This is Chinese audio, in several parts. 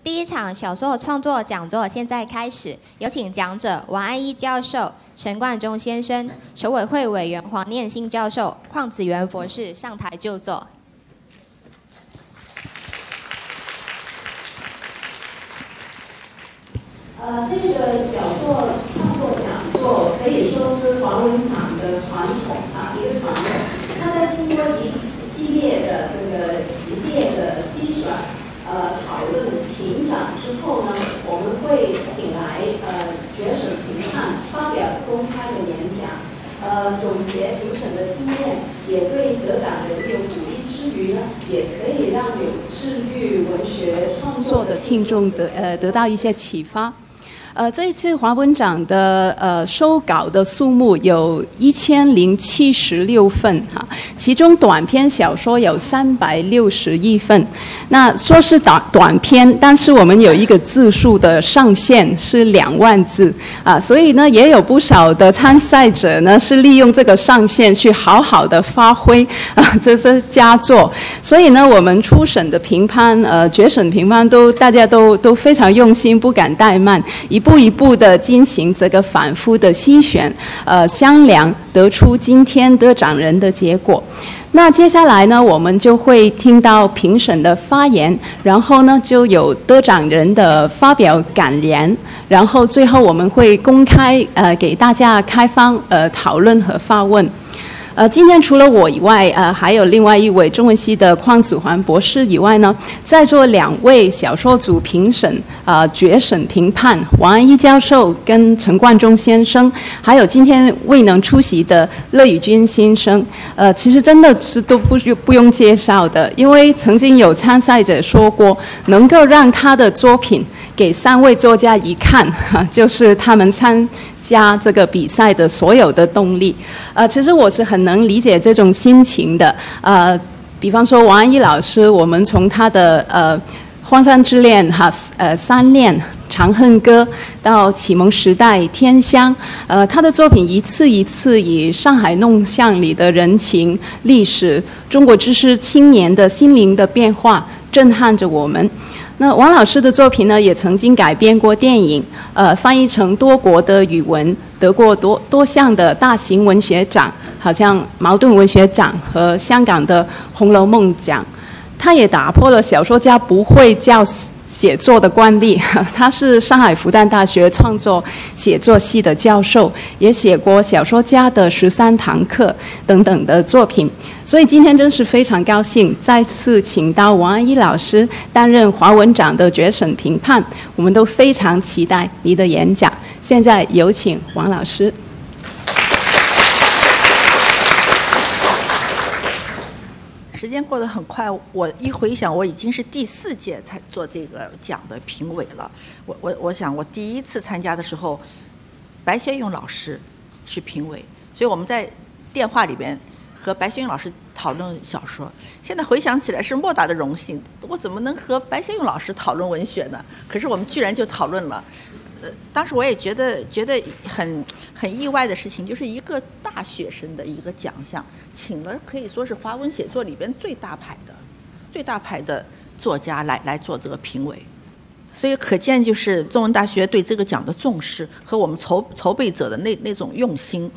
第一场小说创作讲座现在开始，有请讲者王安忆教授、陈冠中先生、筹委会委员黄念兴教授、邝子元博士上台就座。 这个小作创作讲座可以说是华文场的传统一个传统。它在经过一系列的这个一列的篩选、讨论、评奖之后呢，我们会请来决审评判发表公开的演讲，总结评审的经验，也对得奖人有鼓励之余呢，也可以让有志于文学创作的听众得到一些启发。这一次华文奖的收稿的数目有1076份哈，其中短篇小说有361份。那说是短篇，但是我们有一个字数的上限是2万字所以呢，也有不少的参赛者呢是利用这个上限去好好的发挥这是佳作。所以呢，我们初审的评判决审评判大家都非常用心，不敢怠慢，一步一步的进行这个反复的筛选，商量得出今天得奖人的结果。那接下来呢，我们就会听到评审的发言，然后呢就有得奖人的发表感言，然后最后我们会公开给大家开放讨论和发问。今天除了我以外，还有另外一位中文系的邝子桓博士以外呢，在座2位小说组评审决审评判王安忆教授跟陈冠中先生，还有今天未能出席的乐宇君先生，其实真的是都不用介绍的，因为曾经有参赛者说过，能够让他的作品给3位作家一看，就是他们参加这个比赛的所有的动力。其实我是很能理解这种心情的。比方说王安忆老师，我们从他的荒山之恋三恋、长恨歌到启蒙时代天香，他的作品一次一次以上海弄巷里的人情、历史、中国知识青年的心灵的变化震撼着我们。那王老师的作品呢，也曾经改编过电影，翻译成多国的语文，得过多项的大型文学奖，好像茅盾文学奖和香港的《红楼梦》奖。他也打破了小说家不会教写作的惯例，他是上海复旦大学创作写作系的教授，也写过小说家的13堂课等等的作品。所以今天真是非常高兴再次请到王安忆老师担任华文奖的决审评判，我们都非常期待你的演讲。现在有请王老师。 时间过得很快，我一回想，我已经是第4届才做这个奖的评委了。我想我第一次参加的时候，白先勇老师是评委，所以我们在电话里边和白先勇老师讨论小说。现在回想起来是莫大的荣幸，我怎么能和白先勇老师讨论文学呢？可是我们居然就讨论了。当时我也觉得很意外的事情，就是一个大学生的一个奖项，请了可以说是华文写作里边最大牌的作家来做这个评委，所以可见就是中文大学对这个奖的重视和我们筹备者的那种用心。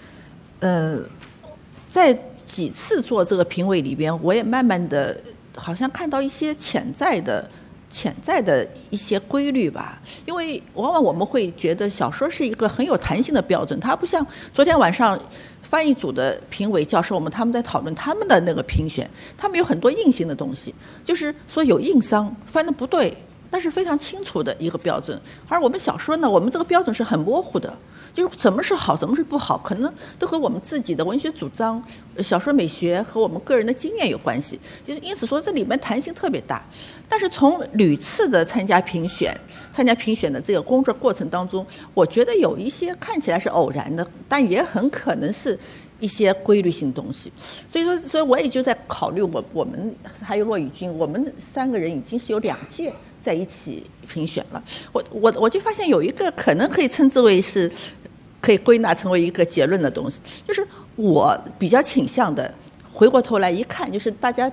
在几次做这个评委里边，我也慢慢的好像看到一些潜在的一些规律吧，因为往往我们会觉得小说是一个很有弹性的标准，它不像昨天晚上翻译组的评委教授们他们在讨论他们的那个评选，他们有很多硬性的东西，就是说有硬伤翻得不对，那是非常清楚的一个标准。而我们小说呢，我们这个标准是很模糊的，就是什么是好，什么是不好，可能都和我们自己的文学主张、小说美学和我们个人的经验有关系。就是因此说，这里面弹性特别大。但是从屡次的参加评选的这个工作过程当中，我觉得有一些看起来是偶然的，但也很可能是一些规律性东西。所以我也就在考虑，我们还有骆宇君，我们3个人已经是有2届在一起评选了。我就发现有一个可能可以称之为是可以归纳成为一个结论的东西，就是我比较倾向的回过头来一看，就是大家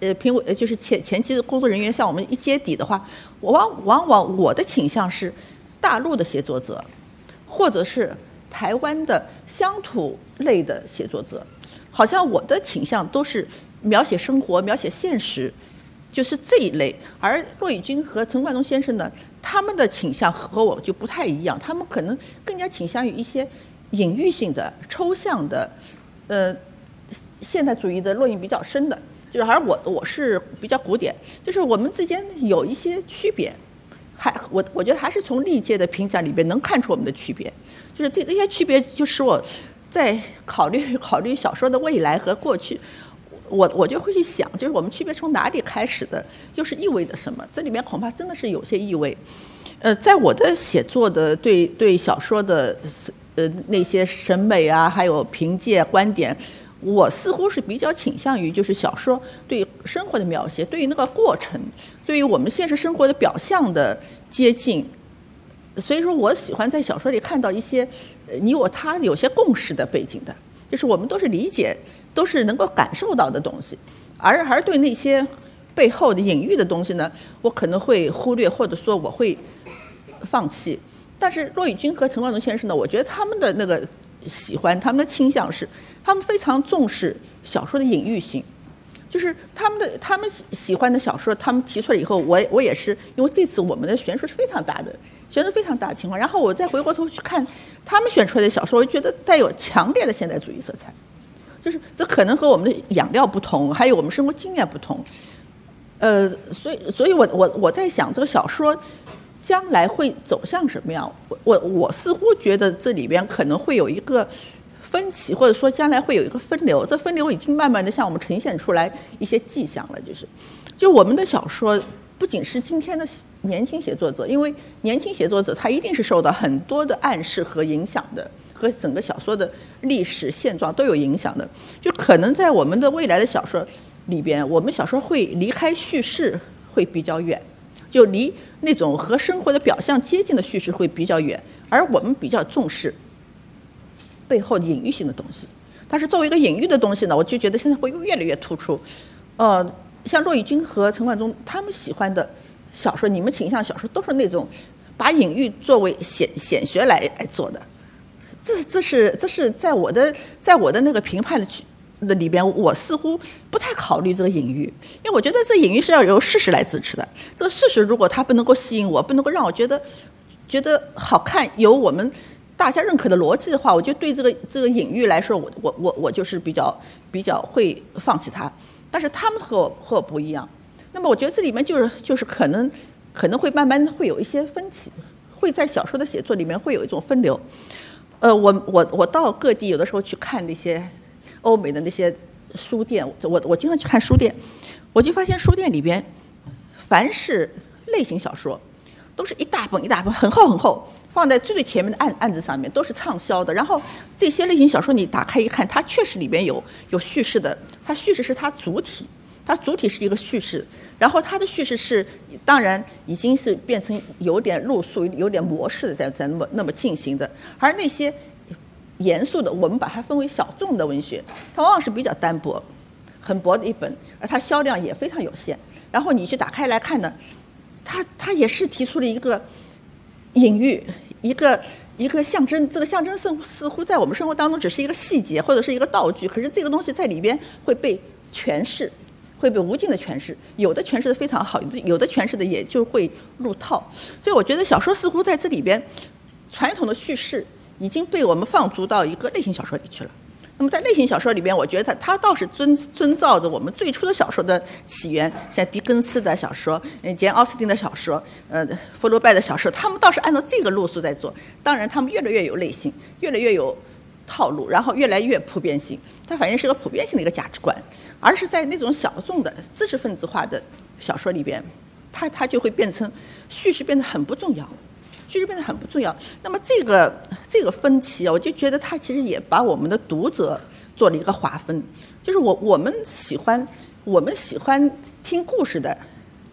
评委就是前期的工作人员向我们一揭底的话，往往我的倾向是大陆的写作者，或者是台湾的乡土类的写作者，好像我的倾向都是描写生活、描写现实，就是这一类。而骆以军和陈冠中先生呢，他们的倾向和我就不太一样，他们可能更加倾向于一些隐喻性的、抽象的，现代主义的落印比较深的。就是而我是比较古典，就是我们之间有一些区别，我觉得还是从历届的评价里边能看出我们的区别，就是这些区别就使我在考虑小说的未来和过去，我就会去想，就是我们区别从哪里开始的，又是意味着什么？这里面恐怕真的是有些意味。在我的写作的对小说的那些审美啊，还有评价观点。我似乎是比较倾向于，就是小说对生活的描写，对于那个过程，对于我们现实生活的表象的接近。所以说我喜欢在小说里看到一些你我他有些共识的背景的，就是我们都是理解，都是能够感受到的东西。而对那些背后的隐喻的东西呢，我可能会忽略，或者说我会放弃。但是骆以军和陈冠中先生呢，我觉得他们的那个喜欢，他们的倾向是，他们非常重视小说的隐喻性，就是他们喜欢的小说，他们提出来以后，我也是，因为这次我们的悬殊是非常大的，悬殊非常大的情况，然后我再回过头去看他们选出来的小说，我觉得带有强烈的现代主义色彩，就是这可能和我们的养料不同，还有我们生活经验不同，所以我在想这个小说将来会走向什么样？我似乎觉得这里边可能会有一个分歧，或者说将来会有一个分流。这分流已经慢慢的向我们呈现出来一些迹象了。就我们的小说，不仅是今天的年轻写作者，因为年轻写作者他一定是受到很多的暗示和影响的，和整个小说的历史现状都有影响的。就可能在我们的未来的小说里边，我们小说会离开叙事会比较远。就离那种和生活的表象接近的叙事会比较远，而我们比较重视背后的隐喻性的东西。但是作为一个隐喻的东西呢，我就觉得现在会越来越突出。像骆以军和陈冠中他们喜欢的小说，你们倾向小说都是那种把隐喻作为显学来做的。这是在我的那个评判的里边，我似乎不太考虑这个隐喻，因为我觉得这隐喻是要由事实来支持的。这个事实如果它不能够吸引我，不能够让我觉得好看，有我们大家认可的逻辑的话，我就对这个隐喻来说，我就是比较会放弃它。但是他们和我不一样，那么我觉得这里面就是可能会慢慢会有一些分歧，会在小说的写作里面会有一种分流。我到各地有的时候去看那些欧美的那些书店，我经常去看书店，我就发现书店里边，凡是类型小说，都是一大本很厚，放在最前面的案子上面，都是畅销的。然后这些类型小说你打开一看，它确实里边有叙事的，它叙事是它主体，它主体是一个叙事，然后它的叙事是当然已经是变成有点路数、有点模式的在那么进行的，而那些严肃的，我们把它分为小众的文学，它往往是比较单薄、很薄的一本，而它销量也非常有限。然后你去打开来看呢，它也是提出了一个隐喻，一个象征。这个象征似乎在我们生活当中只是一个细节或者是一个道具，可是这个东西在里边会被诠释，会被无尽的诠释。有的诠释的非常好，有的诠释的也就会入套。所以我觉得小说似乎在这里边，传统的叙事已经被我们放逐到一个类型小说里去了。那么在类型小说里边，我觉得它倒是遵照着我们最初的小说的起源，像狄更斯的小说、杰恩·奥斯汀的小说、福楼拜的小说，他们倒是按照这个路数在做。当然，他们越来越有类型，越来越有套路，然后越来越普遍性。它反映是个普遍性的一个价值观，而是在那种小众的知识分子化的小说里边，它就会变成叙事变得很不重要。叙事变得很不重要。那么这个分歧啊，我就觉得它其实也把我们的读者做了一个划分，就是我们喜欢听故事的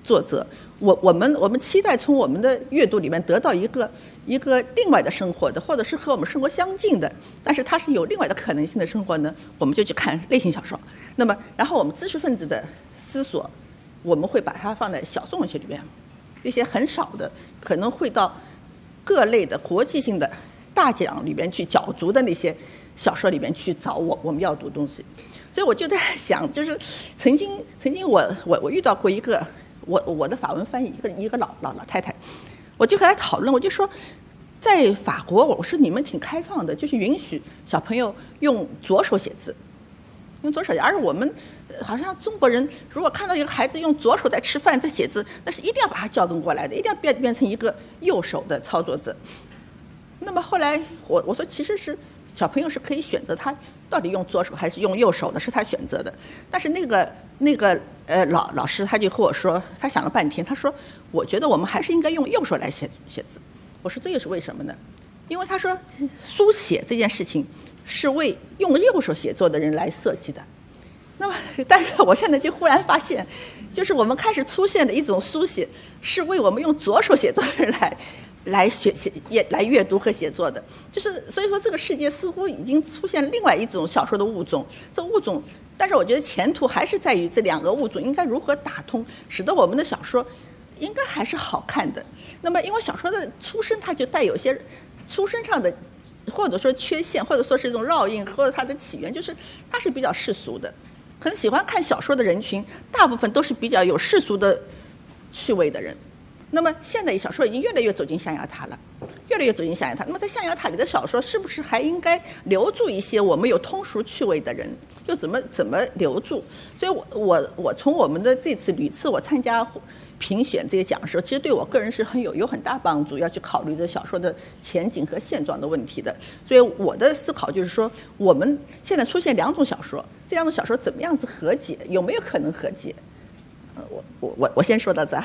作者。我们期待从我们的阅读里面得到一个另外的生活的，或者是和我们生活相近的，但是它是有另外的可能性的生活呢，我们就去看类型小说。那么，然后我们知识分子的思索，我们会把它放在小众文学里面，一些很少的，可能会到各类的国际性的大奖里面去角逐的那些小说里面去找我们要读东西。所以我就在想，就是曾经我遇到过一个我的法文翻译一个老太太，我就和她讨论，我就说，在法国，我说你们挺开放的，就是允许小朋友用左手写字，用左手写，而我们好像中国人如果看到一个孩子用左手在吃饭在写字，那是一定要把他校正过来的，一定要变成一个右手的操作者。那么后来我说，其实是小朋友是可以选择他到底用左手还是用右手的，是他选择的。但是那个老师他就和我说，他想了半天，他说我觉得我们还是应该用右手来写字。我说这又是为什么呢？因为他说书写这件事情是为用右手写作的人来设计的。那么但是我现在就忽然发现，就是我们开始出现的一种书写是为我们用左手写作的人来阅读和写作的，就是所以说这个世界似乎已经出现另外一种小说的物种，这物种，但是我觉得前途还是在于这两个物种应该如何打通，使得我们的小说应该还是好看的。那么因为小说的出身它就带有些出身上的或者说缺陷，或者说是一种烙印，或者它的起源就是它是比较世俗的，可能喜欢看小说的人群大部分都是比较有世俗的趣味的人。那么现在小说已经越来越走进象牙塔了，越来越走进象牙塔。那么在象牙塔里的小说，是不是还应该留住一些我们有通俗趣味的人？就怎么留住？所以我从我们的这次屡次我参加评选这些奖的时候，其实对我个人是有很大帮助，要去考虑这小说的前景和现状的问题的。所以我的思考就是说，我们现在出现两种小说，这两种小说怎么样子和解？有没有可能和解？我先说到这儿。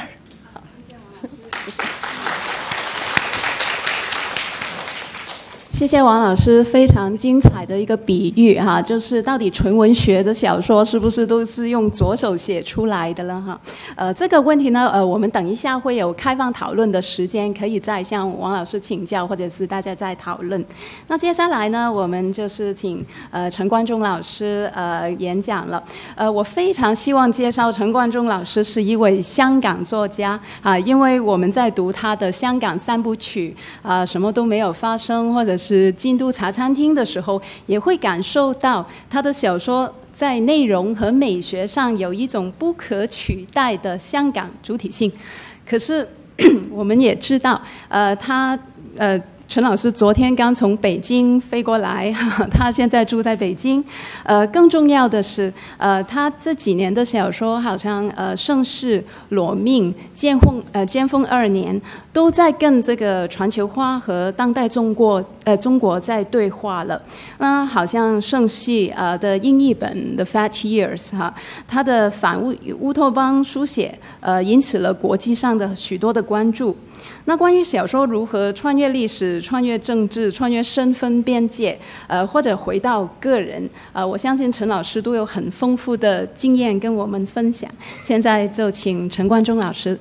谢谢王老师非常精彩的一个比喻哈，就是到底纯文学的小说是不是都是用左手写出来的了哈？这个问题呢，我们等一下会有开放讨论的时间，可以再向王老师请教，或者是大家再讨论。那接下来呢，我们就是请陈冠中老师演讲了。我非常希望介绍陈冠中老师是一位香港作家啊，因为我们在读他的《香港三部曲》什么都没有发生，或者是京都茶餐厅的时候，也会感受到他的小说在内容和美学上有一种不可取代的香港主体性。可是我们也知道，陈老师昨天刚从北京飞过来，他现在住在北京。更重要的是，他这几年的小说好像盛世、裸命、尖峰2年都在跟这个全球化和当代中国在对话了。那好像盛世的英译本《The Fat Years》他的反乌托邦书写引起了国际上的许多的关注。那关于小说如何穿越历史、穿越政治、穿越身份边界，或者回到个人，我相信陈老师都有很丰富的经验跟我们分享。现在就请陈冠中老师。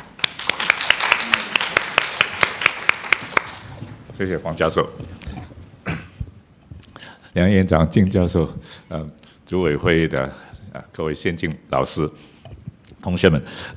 谢谢黄教授、梁院长、靳教授、组委会的各位先进老师、同学们，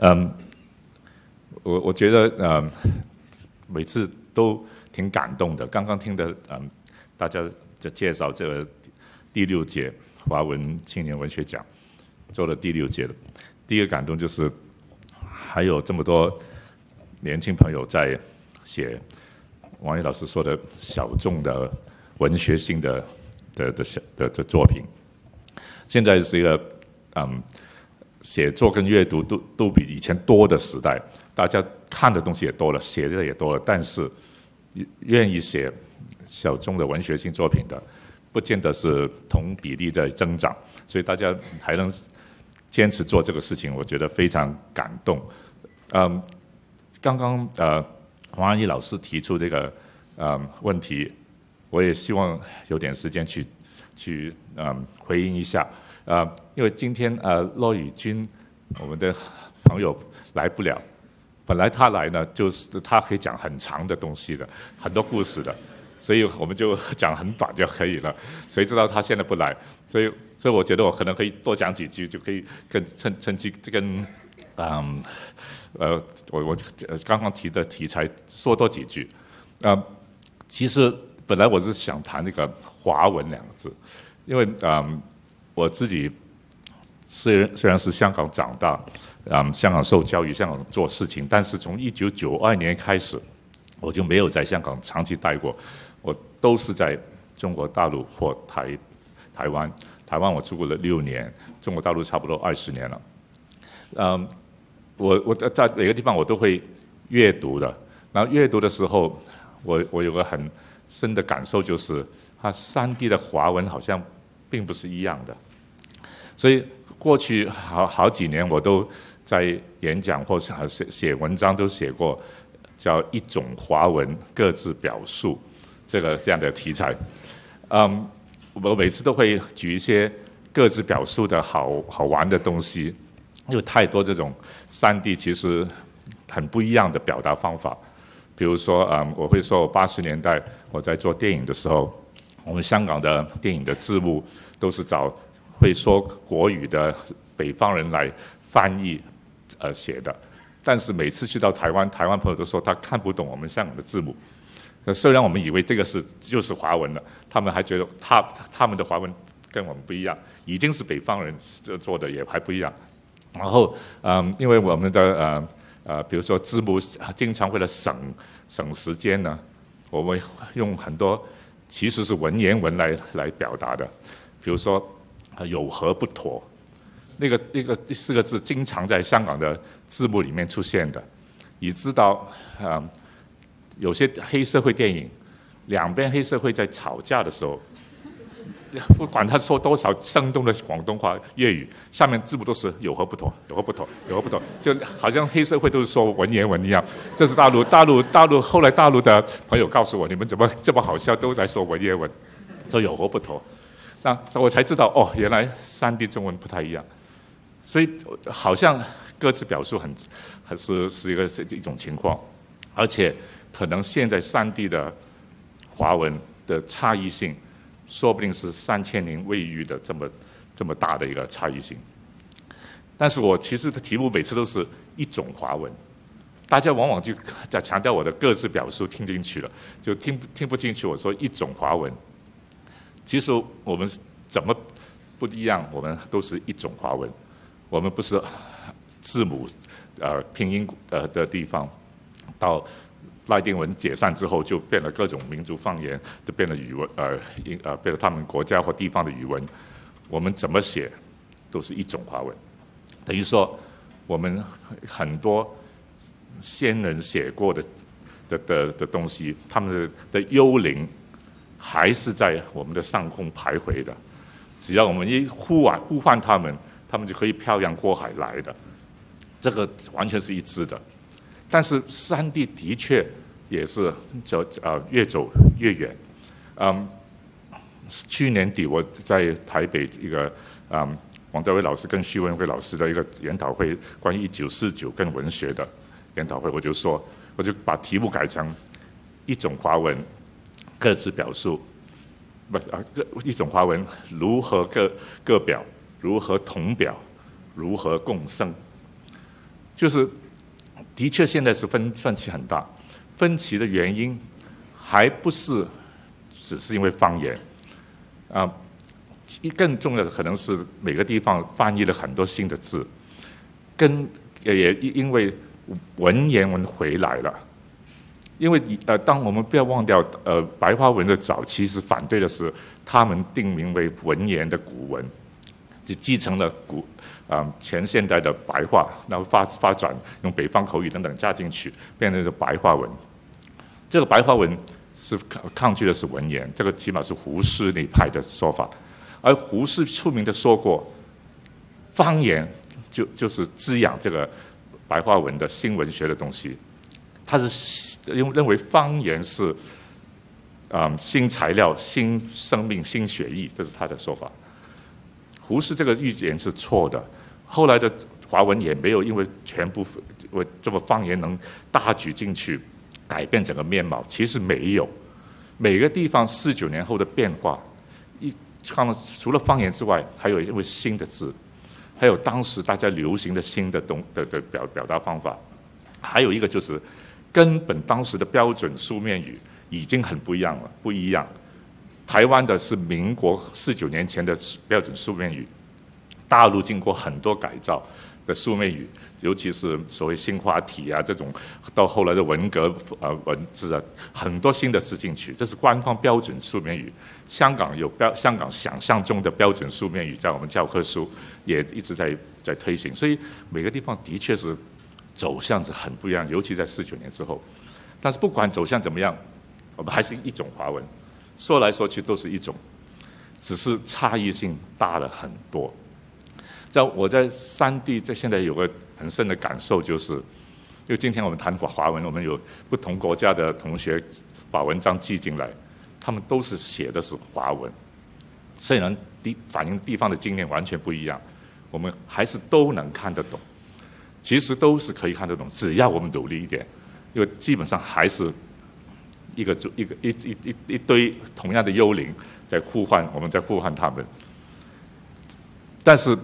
我觉得每次都挺感动的。刚刚听的大家的介绍，这个第6届华文青年文学奖做了第6届了。第一个感动就是还有这么多年轻朋友在写王毅老师说的小众的文学性的作品。现在是一个写作跟阅读都比以前多的时代，大家看的东西也多了，写的也多了，但是愿意写小众的文学性作品的，不见得是同比例在增长，所以大家还能坚持做这个事情，我觉得非常感动。刚刚黄安忆老师提出这个问题，我也希望有点时间去回应一下。因为今天骆宇君我们的朋友来不了。本来他来呢，就是他可以讲很长的东西的，很多故事的，所以我们就讲很短就可以了。谁知道他现在不来，所以我觉得我可能可以多讲几句，就可以趁机跟我刚刚提的题材说多几句。其实本来我是想谈那个华文两个字，因为我自己虽然是香港长大，香港受教育，香港做事情，但是从1992年开始，我就没有在香港长期待过，我都是在中国大陆或台湾。台湾我住过了6年，中国大陆差不多20年了。我在每个地方我都会阅读的，然后阅读的时候，我有个很深的感受，就是它3地的华文好像并不是一样的，所以过去好几年我都在演讲或是写文章都写过叫一种华文各自表述这样的题材。我每次都会举一些各自表述的好玩的东西，有太多这种3地其实很不一样的表达方法。比如说，我会说我80年代我在做电影的时候，我们香港的电影的字幕都是找会说国语的北方人来翻译写的，但是每次去到台湾朋友都说他看不懂我们香港的字幕。虽然我们以为这个就是华文了，他们还觉得他们的华文跟我们不一样，已经是北方人做的也还不一样。然后因为我们的比如说字幕经常为了省时间呢，我们用很多其实是文言文来表达的。比如说有何不妥，那个4个字经常在香港的字幕里面出现的，以致到有些黑社会电影，两边黑社会在吵架的时候，不管他说多少生动的广东话、粤语，下面字幕都是有何不妥，有何不妥，有何不妥，就好像黑社会都是说文言文一样。这是大陆后来大陆的朋友告诉我，你们怎么这么好笑，都在说文言文，说有何不妥。那我才知道哦，原来3地中文不太一样，所以好像各自表述是一种情况，而且可能现在3地的华文的差异性，说不定是3000年未遇的这么大的一个差异性。但是我其实的题目每次都是一种华文，大家往往就在强调我的各自表述听进去了，就听不进去我说一种华文。其实我们怎么不一样？我们都是一种华文，我们不是字母拼音的地方，到拉丁文解散之后，就变了各种民族方言，就变了语文，变了他们国家或地方的语文。我们怎么写，都是一种华文。等于说，我们很多先人写过的东西，他们的幽灵还是在我们的上空徘徊的。只要我们一呼唤他们，他们就可以漂洋过海来的。这个完全是一致的。但是3地的确也是越走越远。去年底我在台北一个王家卫老师跟徐文慧老师的一个研讨会，关于1949跟文学的研讨会，我就把题目改成一种华文各自表述，一种华文如何各表，如何同表，如何共生，就是的确现在是分歧很大，分歧的原因还不是只是因为方言，更重要的可能是每个地方翻译了很多新的字，也因为文言文回来了。因为当我们不要忘掉，白话文的早期是反对的是他们定名为文言的古文，就继承了前现代的白话，然后发展用北方口语等等加进去，变成了白话文。这个白话文是抗拒的是文言，这个起码是胡适那一派的说法。而胡适出名的说过，方言就是滋养这个白话文的新文学的东西。他是认为方言是新材料、新生命、新血液，这是他的说法。胡适这个预言是错的。后来的华文也没有因为全部这么方言能大举进去改变整个面貌，其实没有。每个地方49年后的变化，除了方言之外，还有因为新的字，还有当时大家流行的新的表达方法，还有一个就是根本当时的标准书面语已经很不一样了，不一样。台湾的是民国49年前的标准书面语，大陆经过很多改造的书面语，尤其是所谓新华体啊这种，到后来的文革文字啊，很多新的字进去，这是官方标准书面语。香港有香港想象中的标准书面语，在我们教科书也一直在推行，所以每个地方的确是走向是很不一样，尤其在49年之后。但是不管走向怎么样，我们还是一种华文，说来说去都是一种，只是差异性大了很多。我在3地现在有个很深的感受，就是因为今天我们谈华文，我们有不同国家的同学把文章寄进来，他们都是写的是华文，虽然反映地方的经验完全不一样，我们还是都能看得懂，其实都是可以看得懂，只要我们努力一点，因为基本上还是一堆同样的幽灵在呼唤，我们在呼唤他们。但是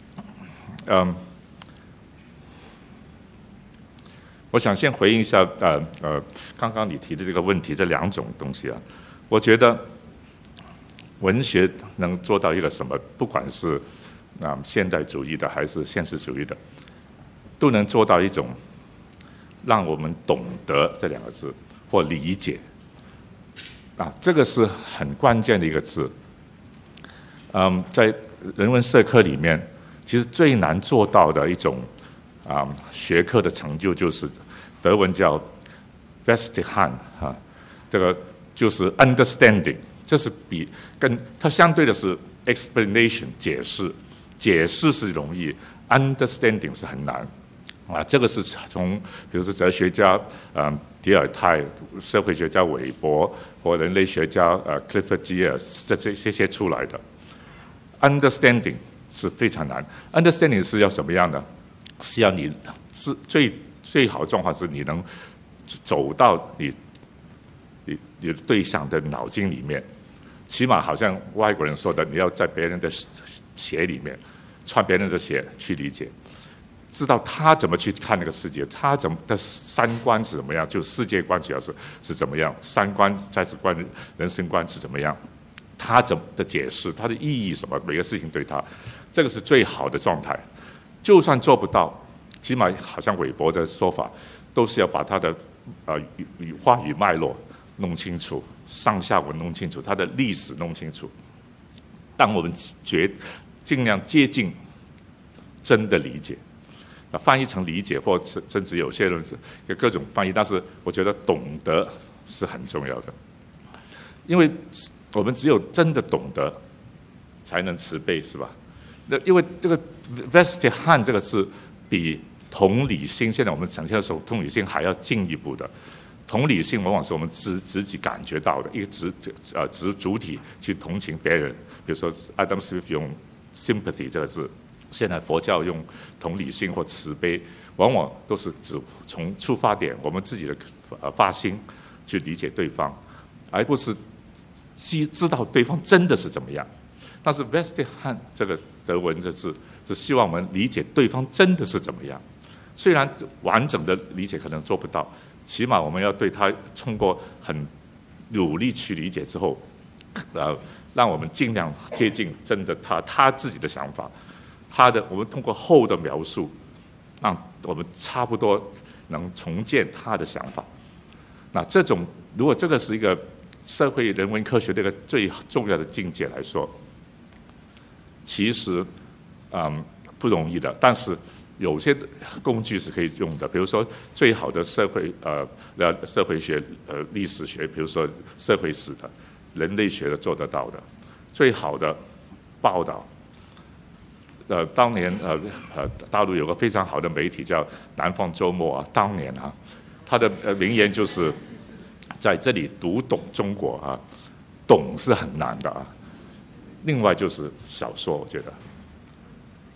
我想先回应一下刚刚你提的这个问题，这2种东西啊，我觉得文学能做到一个什么，不管是现代主义的还是现实主义的，都能做到一种让我们懂得这2个字或理解这个是很关键的一个字。在人文社科里面，其实最难做到的一种学科的成就，就是德文叫 Verstehen 这个就是 understanding， 这是跟它相对的是 explanation 解释是容易， understanding 是很难这个是从比如说哲学家迪尔泰、社会学家韦伯或人类学家Clifford Geertz 这些出来的。understanding 是非常难。understanding 是要什么样的？是要你是最好的状况是你能走到你的对象的脑筋里面，起码好像外国人说的，你要在别人的鞋里面穿别人的鞋去理解，知道他怎么去看那个世界，他怎么的三观是怎么样，就世界观主要是怎么样，三观、价值观、人生观是怎么样，他怎么的解释，他的意义什么，每个事情对他，这个是最好的状态。就算做不到，起码好像韦伯的说法，都是要把他的话语脉络弄清楚，上下文弄清楚，他的历史弄清楚。当我们尽量接近真的理解，翻译成理解，或甚至有些人有各种翻译，但是我觉得懂得是很重要的，因为我们只有真的懂得，才能慈悲，是吧？那因为这个 Verstehen 这个字比同理心，现在我们呈现的时候，同理心还要进一步的。同理心往往是我们自己感觉到的一个主体去同情别人，比如说 Adam Smith 用 sympathy 这个字，现在佛教用同理心或慈悲，往往都是指从出发点我们自己的发心去理解对方，而不是知道对方真的是怎么样。但是 Verstehen 这个德文的字是希望我们理解对方真的是怎么样，虽然完整的理解可能做不到，起码我们要对他通过很努力去理解之后，让我们尽量接近真的他自己的想法，我们通过后的描述，让我们差不多能重建他的想法。那这种如果这个是一个社会人文科学的一个最重要的境界来说，其实不容易的，但是有些工具是可以用的，比如说最好的社会学历史学，比如说社会史的、人类学的做得到的，最好的报道。当年大陆有个非常好的媒体叫南方周末啊，当年他的名言就是在这里读懂中国懂是很难的另外就是小说，我觉得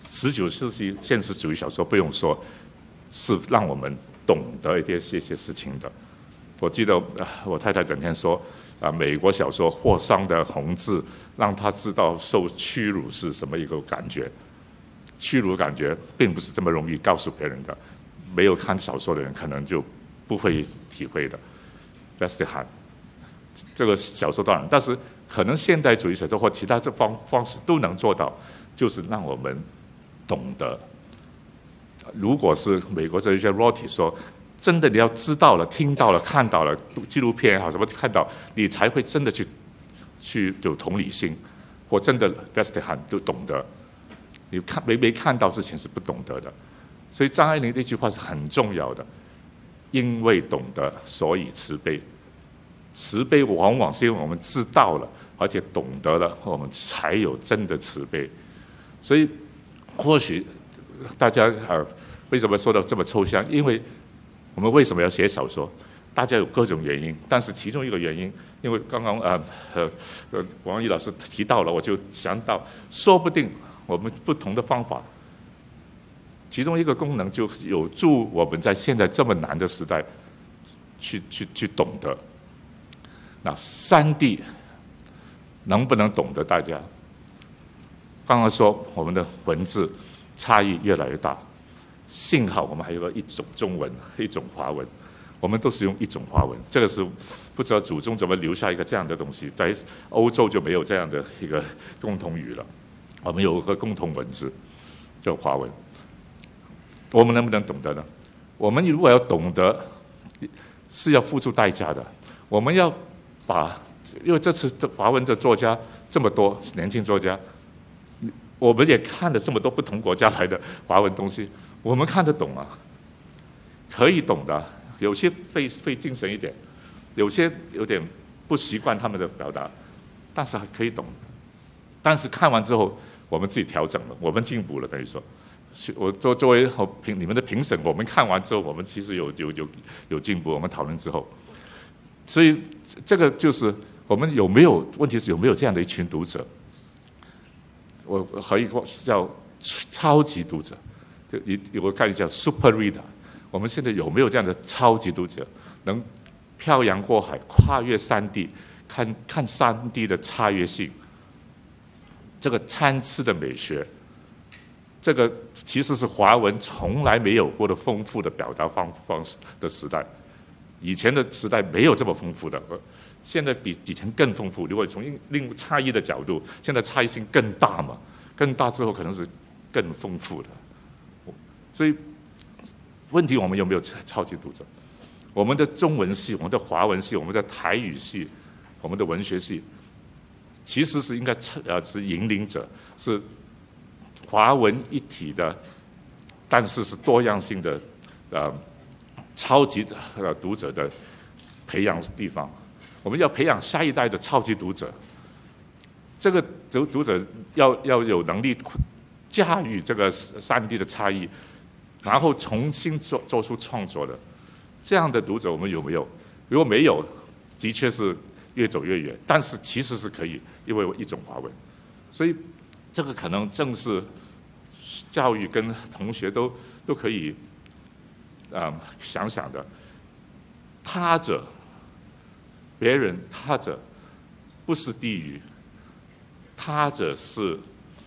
19世纪现实主义小说不用说，是让我们懂得一些事情的。我记得我太太整天说美国小说霍桑的《红字》，让她知道受屈辱是什么一个感觉。屈辱感觉并不是这么容易告诉别人的，没有看小说的人可能就不会体会的。Vesterhan 这个小说当然，但是可能现代主义小说或其他这方式都能做到，就是让我们懂得。如果是美国这一些 Rorty 说，真的你要知道了、听到了、看到了纪录片也好，什么看到，你才会真的去有同理心，或真的 Vesterhan 都懂得。你没看到之前是不懂得的，所以张爱玲这句话是很重要的。因为懂得，所以慈悲。慈悲往往是因为我们知道了，而且懂得了，我们才有真的慈悲。所以，或许大家为什么说到这么抽象？因为我们为什么要写小说？大家有各种原因，但是其中一个原因，因为刚刚王毅老师提到了，我就想到，说不定我们不同的方法，其中一个功能就有助我们在现在这么难的时代去懂得。那3D 能不能懂得大家？刚刚说我们的文字差异越来越大，幸好我们还有一种中文，一种华文，我们都是用一种华文。这个是不知道祖宗怎么留下一个这样的东西，在欧洲就没有这样的一个共同语了。我们有一个共同文字，叫华文。我们能不能懂得呢？我们如果要懂得，是要付出代价的。我们要因为这次华文的作家这么多年轻作家，我们也看了这么多不同国家来的华文东西，我们看得懂啊，可以懂的。有些费精神一点，有些有点不习惯他们的表达，但是还可以懂。但是看完之后，我们自己调整了，我们进步了，等于说。我作为你们的评审，我们看完之后，我们其实有进步。我们讨论之后，所以这个就是我们有没有问题是有没有这样的一群读者？我可以叫超级读者，有个概念叫 super reader。我们现在有没有这样的超级读者，能漂洋过海，跨越3地，看3地的差越性，这个参差的美学？这个其实是华文从来没有过的丰富的表达方式的时代，以前的时代没有这么丰富的，现在比以前更丰富。如果从另差异的角度，现在差异性更大嘛，更大之后可能是更丰富的。所以问题我们有没有超级读者？我们的中文系、我们的华文系、我们的台语系、我们的文学系，其实是应该是引领者，是华文一体的，但是是多样性的超级读者的培养地方。我们要培养下一代的超级读者，这个读者要有能力驾驭这个3D的差异，然后重新做出创作的这样的读者，我们有没有？如果没有，的确是越走越远。但是其实是可以，因为一种华文，所以这个可能正是教育跟同学都可以想想的。他者，别人，他者不是地狱，他者是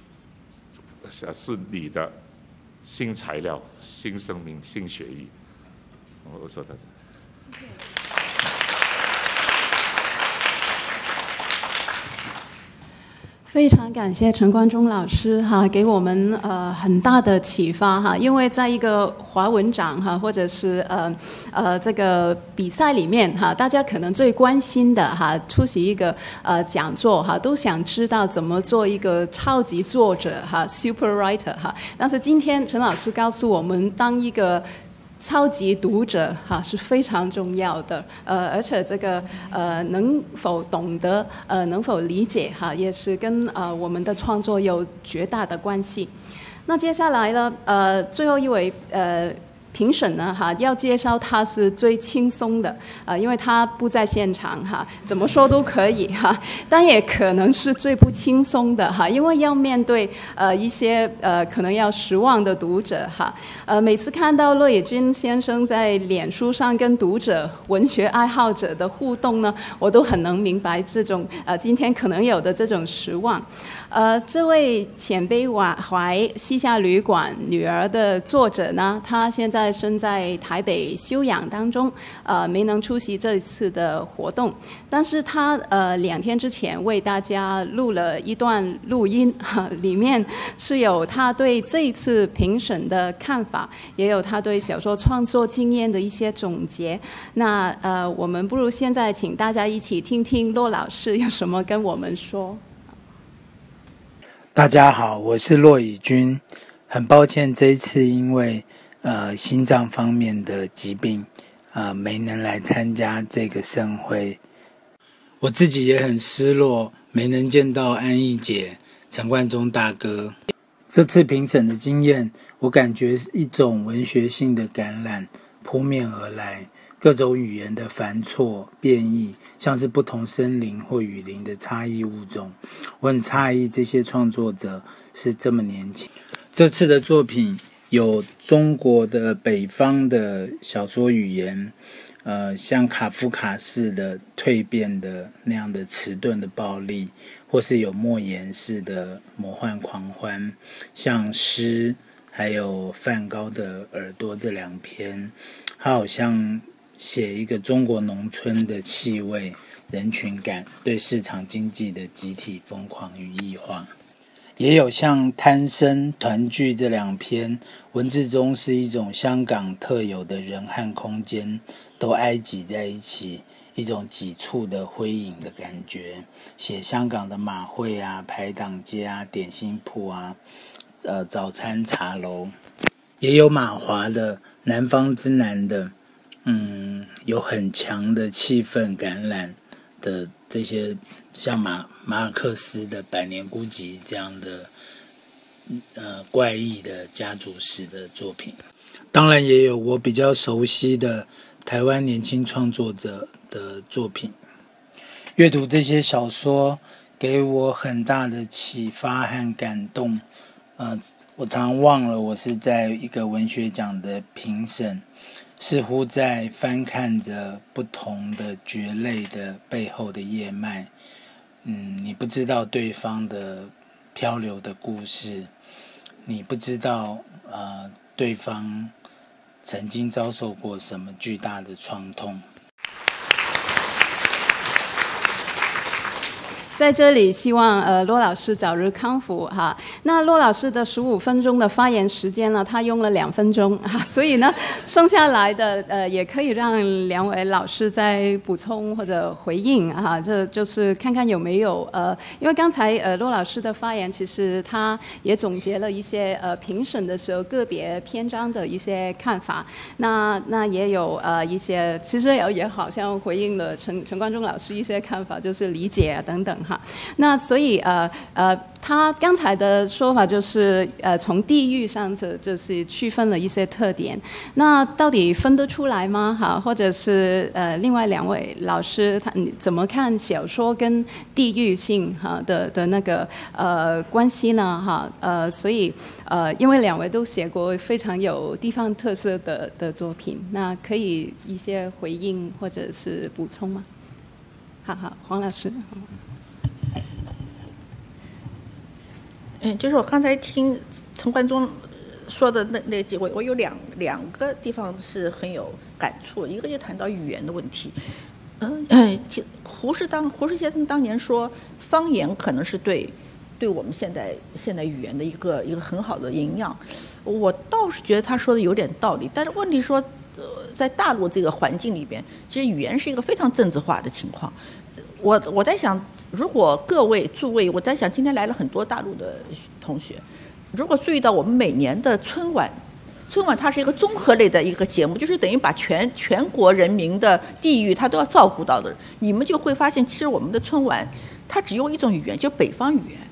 你的新材料、新生命、新血液。我说到这。谢谢。 非常感谢陈冠中老师哈，给我们很大的启发哈。因为在一个华文奖哈，或者是这个比赛里面哈，大家可能最关心的哈，出席一个讲座哈，都想知道怎么做一个超级作者哈 ，super writer 哈。但是今天陈老师告诉我们，当一个超级读者哈是非常重要的，而且这个能否懂得能否理解哈，也是跟我们的创作有绝大的关系。那接下来呢，最后一位评审呢要介绍他是最轻松的因为他不在现场怎么说都可以但也可能是最不轻松的因为要面对一些可能要失望的读者每次看到骆以军先生在脸书上跟读者、文学爱好者的互动呢，我都很能明白这种今天可能有的这种失望。这位浅悲怀西夏旅馆女儿的作者呢，他现在身在台北休养当中，没能出席这次的活动。但是他2天之前为大家录了一段录音，里面是有他对这一次评审的看法，也有他对小说创作经验的一些总结。那我们不如现在请大家一起听听骆老师有什么跟我们说。 大家好，我是骆以军。很抱歉这一次因为心脏方面的疾病没能来参加这个盛会。我自己也很失落，没能见到安逸姐、陈冠中大哥。这次评审的经验，我感觉是一种文学性的感染扑面而来，各种语言的繁错变异，像是不同森林或雨林的差异物种。我很诧异这些创作者是这么年轻。这次的作品有中国的北方的小说语言，像卡夫卡式的蜕变的那样的迟钝的暴力，或是有莫言式的魔幻狂欢，像诗还有梵高的耳朵这2篇，它好像写一个中国农村的气味、人群感，对市场经济的集体疯狂与异化。也有像贪生、团聚这2篇，文字中是一种香港特有的人和空间都挨挤在一起，一种挤促的灰影的感觉，写香港的马会排档街点心铺早餐茶楼。也有马华的南方之南的有很强的气氛感染的这些，像马尔克斯的《百年孤寂》这样的怪异的家族史的作品。当然也有我比较熟悉的台湾年轻创作者的作品。阅读这些小说给我很大的启发和感动。我常忘了我是在一个文学奖的评审，似乎在翻看着不同的蕨类的背后的叶脉。你不知道对方的漂流的故事，你不知道对方曾经遭受过什么巨大的创痛。 在这里希望骆老师早日康复哈。那骆老师的15分钟的发言时间呢，他用了2分钟所以呢，剩下来的也可以让2位老师再补充或者回应这就是看看有没有因为刚才骆老师的发言，其实他也总结了一些评审的时候个别篇章的一些看法。那也有一些，其实也好像回应了陈冠中老师一些看法，就是理解等等。那所以他刚才的说法就是从地域上就是区分了一些特点。那到底分得出来吗？或者是另外2位老师你怎么看小说跟地域性的那个关系呢？所以因为2位都写过非常有地方特色的作品，那可以一些回应或者是补充吗？好，黄老师。 就是我刚才听陈冠中说的那几位，我有两个地方是很有感触。一个就谈到语言的问题。胡适先生当年说，方言可能是对我们现代语言的一个很好的营养。我倒是觉得他说的有点道理，但是问题说，在大陆这个环境里边，其实语言是一个非常政治化的情况。我在想，如果诸位，我在想今天来了很多大陆的同学，如果注意到我们每年的春晚它是一个综合类的一个节目，就是等于把全国人民的地域它都要照顾到的，你们就会发现，其实我们的春晚它只用一种语言，就北方语言。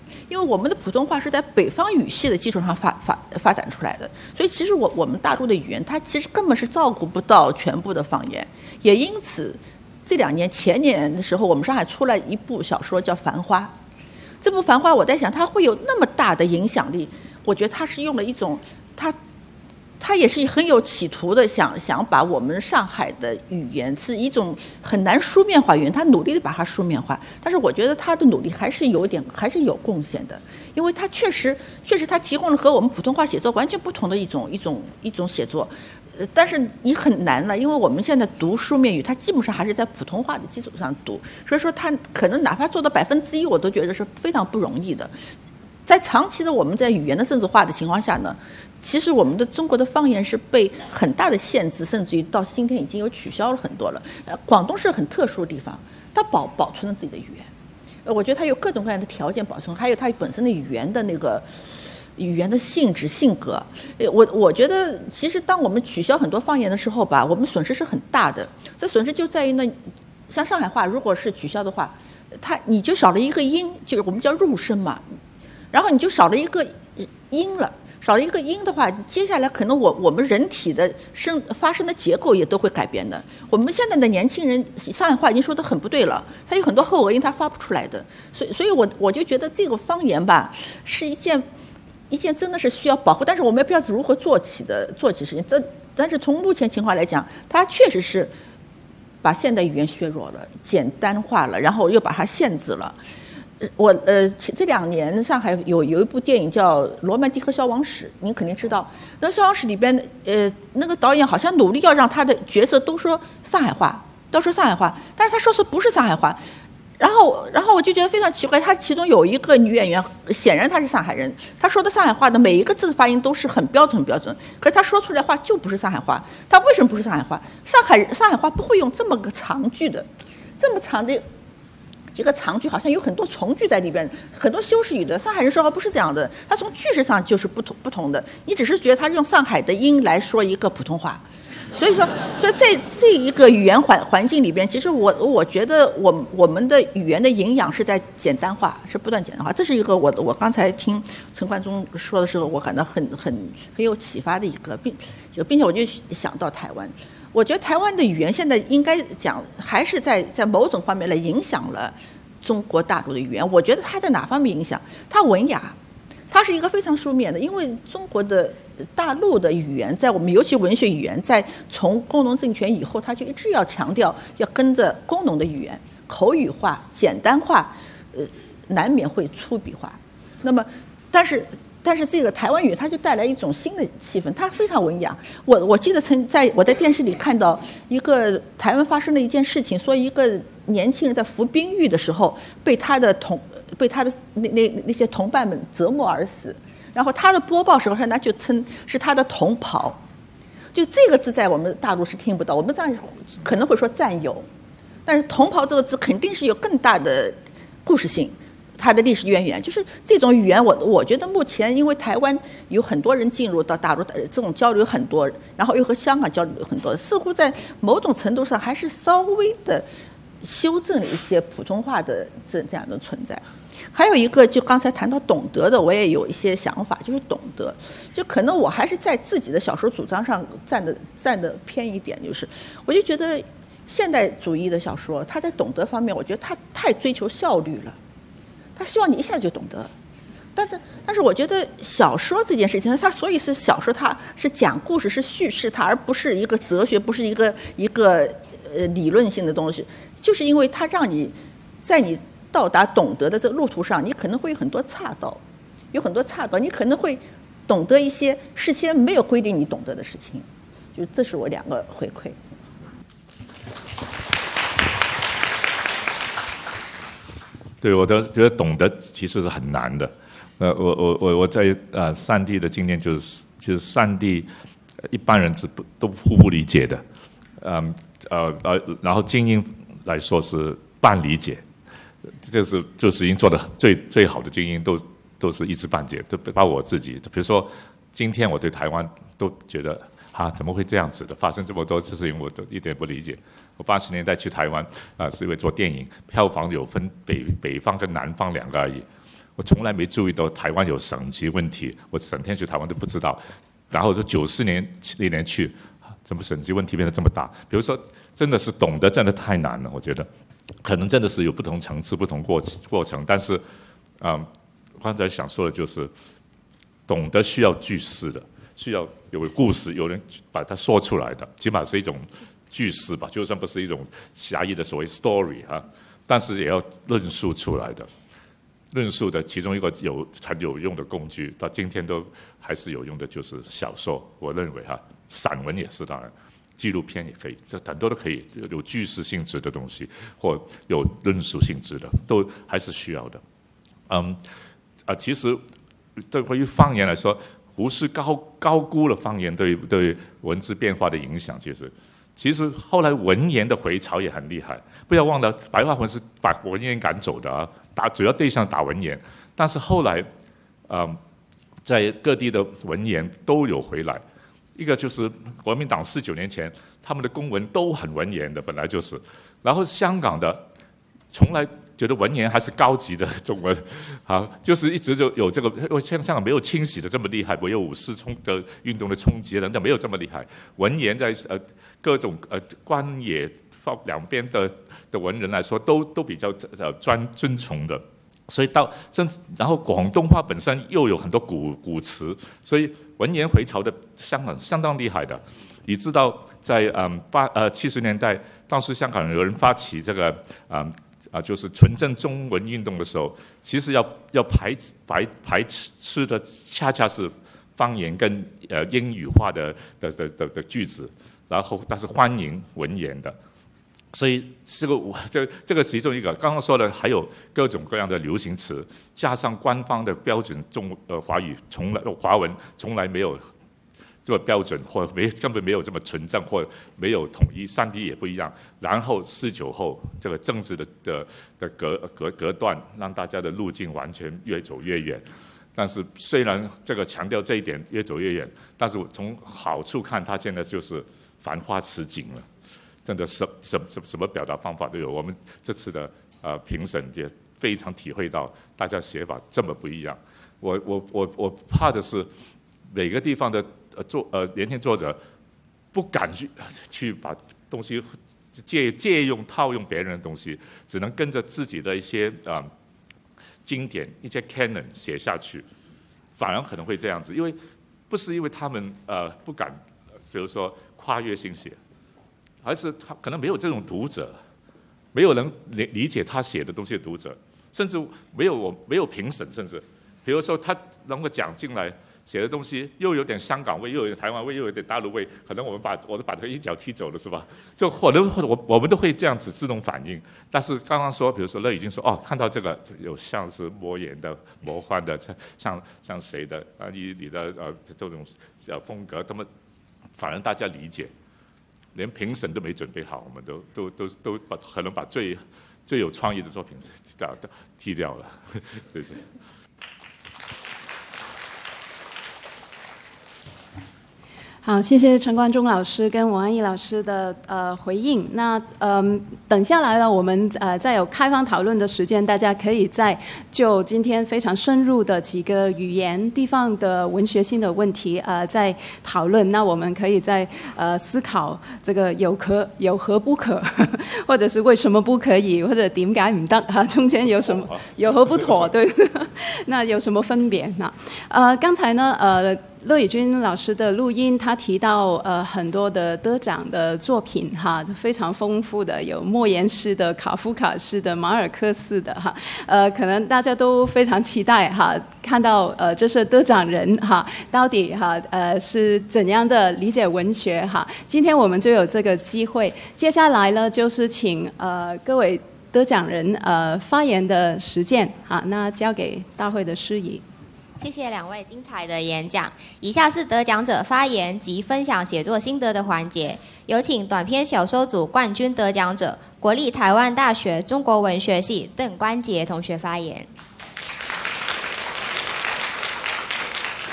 因为我们的普通话是在北方语系的基础上发展出来的，所以其实我们大陆的语言，它其实根本是照顾不到全部的方言，也因此，这2年前年的时候，我们上海出来一部小说叫《繁花》，这部《繁花》我在想，它会有那么大的影响力，我觉得它是用了一种他也是很有企图的，想把我们上海的语言是一种很难书面化语言，他努力的把它书面化，但是我觉得他的努力还是有贡献的，因为他确实他提供了和我们普通话写作完全不同的一种写作，但是你很难了，因为我们现在读书面语，它基本上还是在普通话的基础上读，所以说他可能哪怕做到1%，我都觉得是非常不容易的。在长期的我们在语言的政治化的情况下呢，其实我们的中国的方言是被很大的限制，甚至于到今天已经有取消了很多了。广东是很特殊的地方，它保存了自己的语言，我觉得它有各种各样的条件保存，还有它本身的语言的那个语言的性质性格。我觉得其实当我们取消很多方言的时候吧，我们损失是很大的。这损失就在于呢，像上海话如果是取消的话，你就少了一个音，就是我们叫入声嘛。然后你就少了一个音了，少了一个音的话，接下来可能我们人体的发声的结构也都会改变的。我们现在的年轻人上海话已经说得很不对了，他有很多后讹音他发不出来的，所以我就觉得这个方言吧是一件真的是需要保护，但是我们也不知道如何做起事情。但是从目前情况来讲，它确实是把现代语言削弱了、简单化了，然后又把它限制了。这2年上海有一部电影叫《罗曼蒂克消亡史》，您肯定知道。那消亡史里边，那个导演好像努力要让他的角色都说上海话，但是他说的不是上海话。然后我就觉得非常奇怪，他其中有一个女演员，显然她是上海人，她说的上海话的每一个字的发音都是很标准，可是她说出来话就不是上海话。她为什么不是上海话？上海话不会用这么个长句的，这么长的一个长句，好像有很多从句在里边，很多修饰语的。上海人说话不是这样的，他从句式上就是不同的。你只是觉得他用上海的音来说一个普通话，所以这一个语言环境里边，其实我觉得我们的语言的营养是在简单化，是不断简单化。这是一个我刚才听陈冠中说的时候，我感到很有启发的一个，并且我就想到台湾。我觉得台湾的语言现在应该讲还是在某种方面来影响了中国大陆的语言。我觉得它在哪方面影响？它文雅，它是一个非常书面的，因为中国的大陆的语言，在我们尤其文学语言，在从工农政权以后，它就一直要强调要跟着工农的语言，口语化、简单化，难免会粗鄙化。那么，但是这个台湾语它就带来一种新的气氛，它非常文雅。我记得我在电视里看到一个台湾发生的一件事情，说一个年轻人在服兵役的时候被他的那些同伴们折磨而死，然后他的播报时候他就称是他的同袍，就这个字在我们大陆是听不到，我们这样可能会说战友，但是同袍这个字肯定是有更大的故事性。它的历史渊源就是这种语言，我觉得目前因为台湾有很多人进入到大陆，这种交流很多，然后又和香港交流很多，似乎在某种程度上还是稍微的修正了一些普通话的这样的存在。还有一个，就刚才谈到懂得的，我也有一些想法，就是懂得，就可能我还是在自己的小说主张上站的偏一点，就是我就觉得现代主义的小说，它在懂得方面，我觉得它太追求效率了。他希望你一下子就懂得，但是我觉得小说这件事情，它所以是小说，它是讲故事，是叙事它，而不是一个哲学，不是一个理论性的东西，就是因为它让你在你到达懂得的这个路途上，你可能会有很多岔道，你可能会懂得一些事先没有规定你懂得的事情，就这是我2个回馈。 对，我都觉得懂得其实是很难的。我在善地的经验就是，其实善地一般人都互不理解的，然后精英来说是半理解，就是已经做的最好的精英都是一知半解，都包括我自己。比如说今天我对台湾都觉得怎么会这样子的？发生这么多事情，我都一点不理解。我80年代去台湾是因为做电影，票房有分北方跟南方2个而已。 我从来没注意到台湾有省级问题，我整天去台湾都不知道。然后就94年那年去，怎么省级问题变得这么大？比如说，真的是懂得真的太难了，我觉得，可能真的是有不同层次、不同过程。但是，刚才想说的就是，懂得需要句式的，需要有故事，有人把它说出来的，起码是一种句式吧，就算不是一种狭义的所谓 story 但是也要论述出来的。论述的其中一个很有用的工具，到今天都还是有用的，就是小说。我认为散文也是，当然，纪录片也可以，这很多都可以有句式性质的东西，或有论述性质的，都还是需要的。其实对于方言来说，胡适高估了方言对文字变化的影响。其实后来文言的回潮也很厉害，不要忘了白话文是把文言赶走的主要对象打文言，但是后来，在各地的文言都有回来。一个就是国民党49年前，他们的公文都很文言的，本来就是。然后香港的从来觉得文言还是高级的中文，就是一直就有这个，因为香港没有清洗的这么厉害，没有五四的运动的冲击等等，没有这么厉害。文言在各种官野两边的文人来说，都比较尊崇的。所以然后广东话本身又有很多古词，所以文言回潮的香港相当厉害的。你知道在70年代，当时香港有人发起这个就是纯正中文运动的时候，其实要排斥的恰恰是方言跟英语化的句子，然后但是欢迎文言的。所以这个其中一个，刚刚说的还有各种各样的流行词，加上官方的标准华文从来没有这么标准，或根本没有这么纯正，或没有统一，3D 也不一样。然后49后这个政治的隔断，让大家的路径完全越走越远。但是虽然这个强调这一点越走越远，但是从好处看，它现在就是繁花似锦了。真的什么表达方法都有。我们这次的评审也非常体会到，大家写法这么不一样。我怕的是每个地方的年轻作者不敢去把东西套用别人的东西，只能跟着自己的一些经典一些 canon 写下去，反而可能会这样子。因为不是因为他们不敢，比如说跨越性写。而是他可能没有这种读者，没有人理解他写的东西的读者，甚至没有评审，甚至比如说他能够讲进来写的东西，又有点香港味，又有点台湾味，又有点大陆味，可能我都把他一脚踢走了，是吧？就或者我们都会这样子自动反应。但是刚刚说，比如说乐已经说看到这个有像是魔言的、魔幻的，像谁的你的这种风格，他们反而大家理解。连评审都没准备好，我们都可能把最有创意的作品踢掉了，谢谢。 好，谢谢陈冠中老师跟王安忆老师的回应。那等下来呢，我们再有开放讨论的时间，大家可以就今天非常深入的几个语言地方的文学性的问题再讨论。那我们可以再思考这个有何不可，或者是为什么不可以，或者點解唔得中间有什么有何不妥，对，那有什么分别？那刚才呢乐以君老师的录音，他提到很多的得奖的作品非常丰富的，有莫言式的、卡夫卡式的、马尔克斯的可能大家都非常期待看到这些得奖人到底是怎样的理解文学今天我们就有这个机会，接下来呢就是请各位得奖人发言的时间那交给大会的司仪。 谢谢2位精彩的演讲。以下是得奖者发言及分享写作心得的环节，有请短篇小说组冠军得奖者国立台湾大学中国文学系邓关杰同学发言。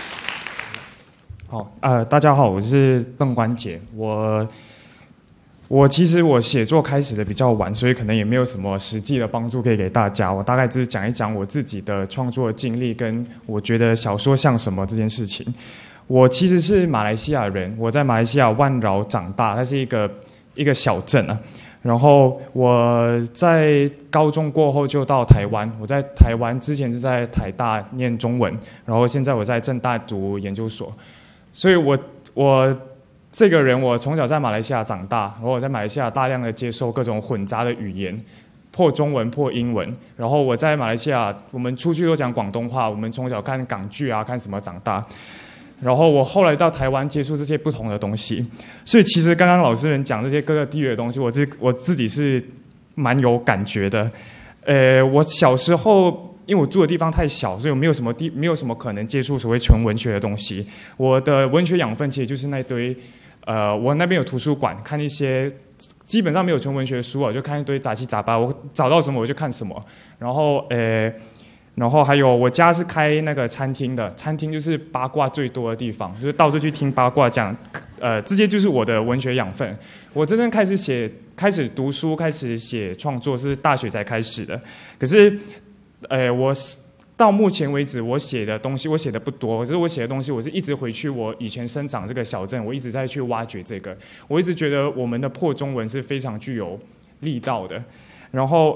好，大家好，我是邓关杰。我其实我写作开始的比较晚，所以可能也没有什么实际的帮助可以给大家。我大概就是讲一讲我自己的创作经历，跟我觉得小说像什么这件事情。我其实是马来西亚人，我在马来西亚万饶长大，它是一个小镇啊。然后我在高中过后就到台湾，我在台湾之前是在台大念中文，然后现在我在政大读研究所，所以我这个人我从小在马来西亚长大，然后我在马来西亚大量的接受各种混杂的语言，破中文破英文，然后我在马来西亚我们出去都讲广东话，我们从小看港剧啊看什么长大。然后我后来到台湾接触这些不同的东西，所以其实刚刚老师们讲这些各个地域的东西，我自己是蛮有感觉的。我小时候因为我住的地方太小，所以我没有什么可能接触所谓纯文学的东西。我的文学养分其实就是那堆，我那边有图书馆，看一些基本上没有纯文学的书啊，就看一堆杂七杂八，我找到什么我就看什么。然后还有我家是开那个餐厅的，餐厅就是八卦最多的地方，就是到处去听八卦讲，这些就是我的文学养分。我真正开始读书，开始写创作是大学才开始的。可是，我到目前为止我写的东西我写的不多，可是我写的东西我是一直回去我以前生长这个小镇，我一直在去挖掘这个。我一直觉得我们的破中文是非常具有力道的。然后，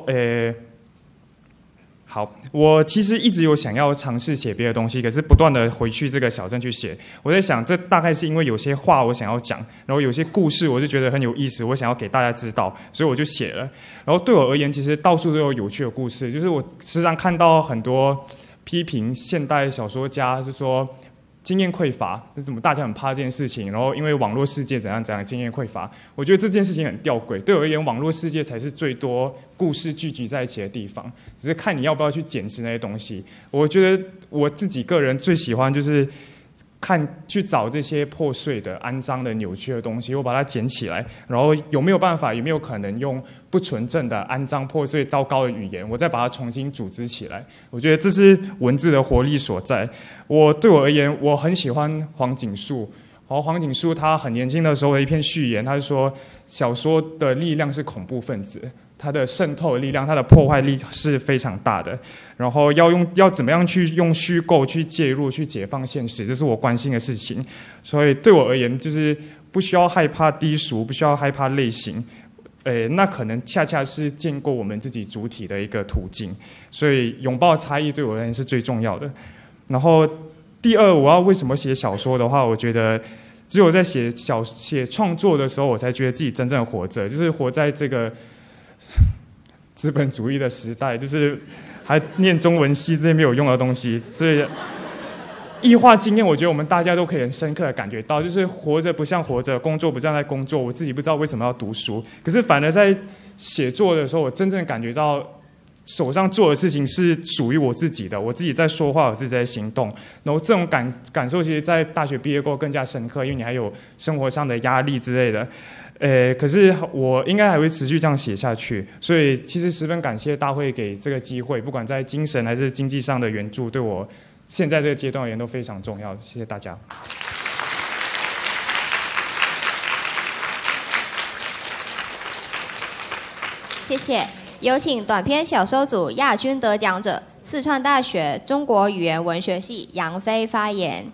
好，我其实一直有想要尝试写别的东西，可是不断的回去这个小镇去写。我在想，这大概是因为有些话我想要讲，然后有些故事我就觉得很有意思，我想要给大家知道，所以我就写了。然后对我而言，其实到处都有有趣的故事，就是我时常看到很多批评现代小说家，就说经验匮乏，是怎么大家很怕这件事情，然后因为网络世界怎样经验匮乏。我觉得这件事情很吊诡，对我而言，网络世界才是最多故事聚集在一起的地方，只是看你要不要去检视那些东西。我觉得我自己个人最喜欢就是去找这些破碎的、肮脏的、扭曲的东西，我把它捡起来，然后有没有办法，有没有可能用不纯正的、肮脏、破碎、糟糕的语言，我再把它重新组织起来。我觉得这是文字的活力所在。对我而言，我很喜欢黄锦树。黄锦树他很年轻的时候的一篇序言，他是说小说的力量是恐怖分子，它的渗透的力量，它的破坏力是非常大的。然后要怎么样去用虚构去介入，去解放现实，这是我关心的事情。所以对我而言，就是不需要害怕低俗，不需要害怕类型，那可能恰恰是建构我们自己主体的一个途径。所以拥抱差异对我而言是最重要的。然后第二，我要为什么写小说的话，我觉得只有在写创作的时候，我才觉得自己真正活着，就是活在这个资本主义的时代，就是还念中文系这些没有用的东西。所以异化经验，我觉得我们大家都可以很深刻的感觉到，就是活着不像活着，工作不像在工作。我自己不知道为什么要读书，可是反而在写作的时候，我真正感觉到手上做的事情是属于我自己的，我自己在说话，我自己在行动。然后这种感受，其实在大学毕业过后更加深刻，因为你还有生活上的压力之类的。可是我应该还会持续这样写下去，所以其实十分感谢大会给这个机会，不管在精神还是经济上的援助，对我现在这个阶段而言都非常重要。谢谢大家。 谢谢。有请短篇小说组亚军得奖者，四川大学中国语言文学系杨飞发言。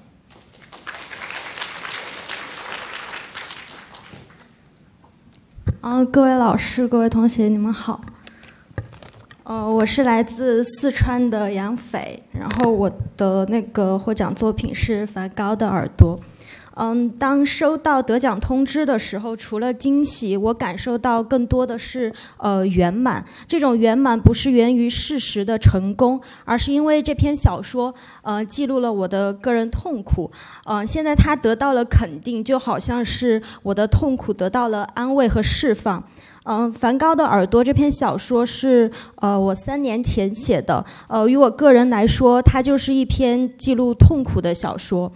各位老师、各位同学，你们好。我是来自四川的杨斐，然后我的那个获奖作品是梵高的《耳朵》。当收到得奖通知的时候，除了惊喜，我感受到更多的是圆满。这种圆满不是源于事实的成功，而是因为这篇小说记录了我的个人痛苦。现在它得到了肯定，就好像是我的痛苦得到了安慰和释放。梵高的《耳朵》这篇小说是我3年前写的。于我个人来说，它就是一篇记录痛苦的小说。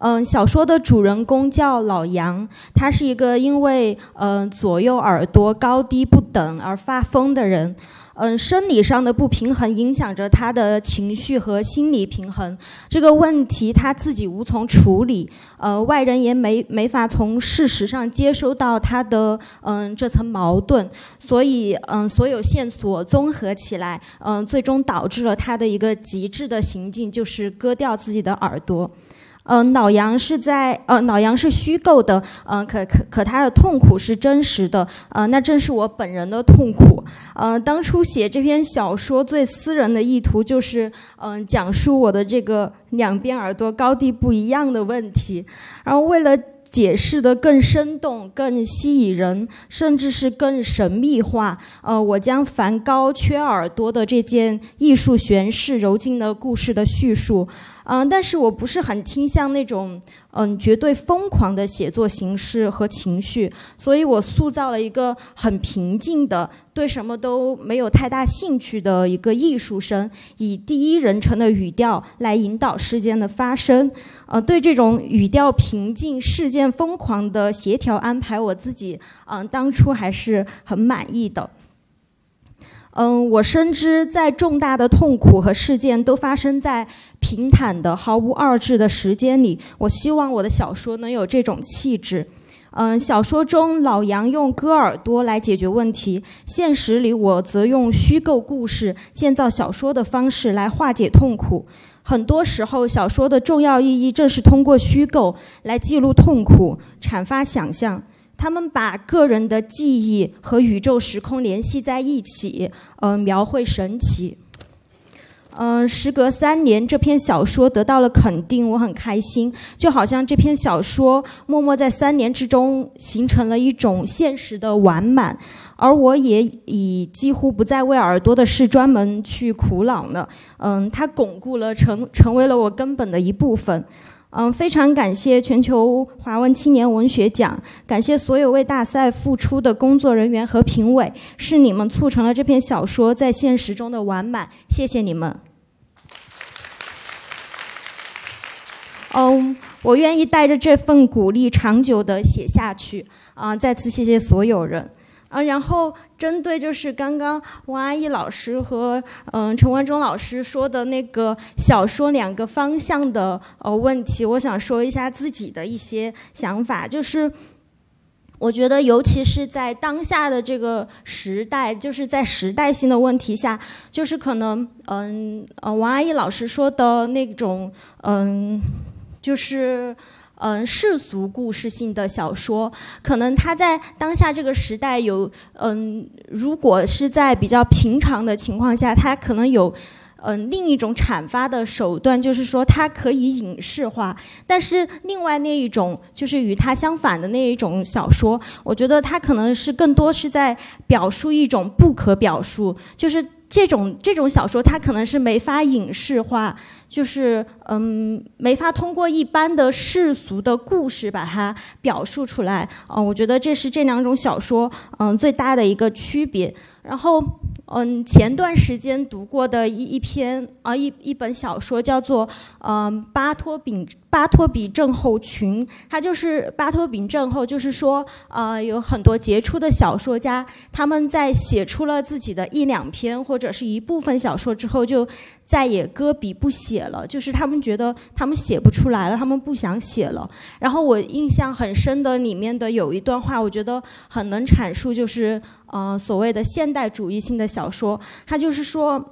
小说的主人公叫老杨，他是一个因为左右耳朵高低不等而发疯的人。生理上的不平衡影响着他的情绪和心理平衡，这个问题他自己无从处理，外人也没法从事实上接收到他的这层矛盾，所以所有线索综合起来，最终导致了他的一个极致的行径，就是割掉自己的耳朵。老杨是虚构的，可他的痛苦是真实的，那正是我本人的痛苦。当初写这篇小说最私人的意图就是，讲述我的这个两边耳朵高低不一样的问题，然后为了解释得更生动、更吸引人，甚至是更神秘化，我将梵高缺耳朵的这件艺术诠释揉进了故事的叙述。但是我不是很倾向那种绝对疯狂的写作形式和情绪，所以我塑造了一个很平静的，对什么都没有太大兴趣的一个艺术生，以第一人称的语调来引导事件的发生。对这种语调平静、事件疯狂的协调安排，我自己当初还是很满意的。我深知在重大的痛苦和事件都发生在平坦的毫无二致的时间里，我希望我的小说能有这种气质。小说中老杨用割耳朵来解决问题，现实里我则用虚构故事建造小说的方式来化解痛苦。很多时候小说的重要意义正是通过虚构来记录痛苦，阐发想象。他们把个人的记忆和宇宙时空联系在一起，描绘神奇。时隔3年，这篇小说得到了肯定，我很开心。就好像这篇小说默默在3年之中形成了一种现实的完满，而我也已几乎不再为耳朵的事专门去苦恼了。它巩固了成为了我根本的一部分。非常感谢全球华文青年文学奖，感谢所有为大赛付出的工作人员和评委，是你们促成了这篇小说在现实中的完满，谢谢你们。我愿意带着这份鼓励长久地写下去。再次谢谢所有人。然后针对就是刚刚王阿姨老师和陈文忠老师说的那个小说2个方向的问题，我想说一下自己的一些想法。就是我觉得尤其是在当下的这个时代，就是在时代性的问题下，就是可能王阿姨老师说的那种就是世俗故事性的小说，可能它在当下这个时代有如果是在比较平常的情况下，它可能有另一种阐发的手段，就是说它可以影视化。但是另外那一种就是与它相反的那一种小说，我觉得它可能是更多是在表述一种不可表述，就是这种小说它可能是没法影视化，就是没法通过一般的世俗的故事把它表述出来。我觉得这是这2种小说最大的一个区别。然后前段时间读过的一本小说叫做巴托比症候群。它就是巴托比症候，就是说有很多杰出的小说家，他们在写出了自己的1、2篇或者是一部分小说之后，就再也搁笔不写了，就是他们觉得他们写不出来了，他们不想写了。然后我印象很深的里面的有一段话，我觉得很能阐述，就是所谓的现代主义性的小说。他就是说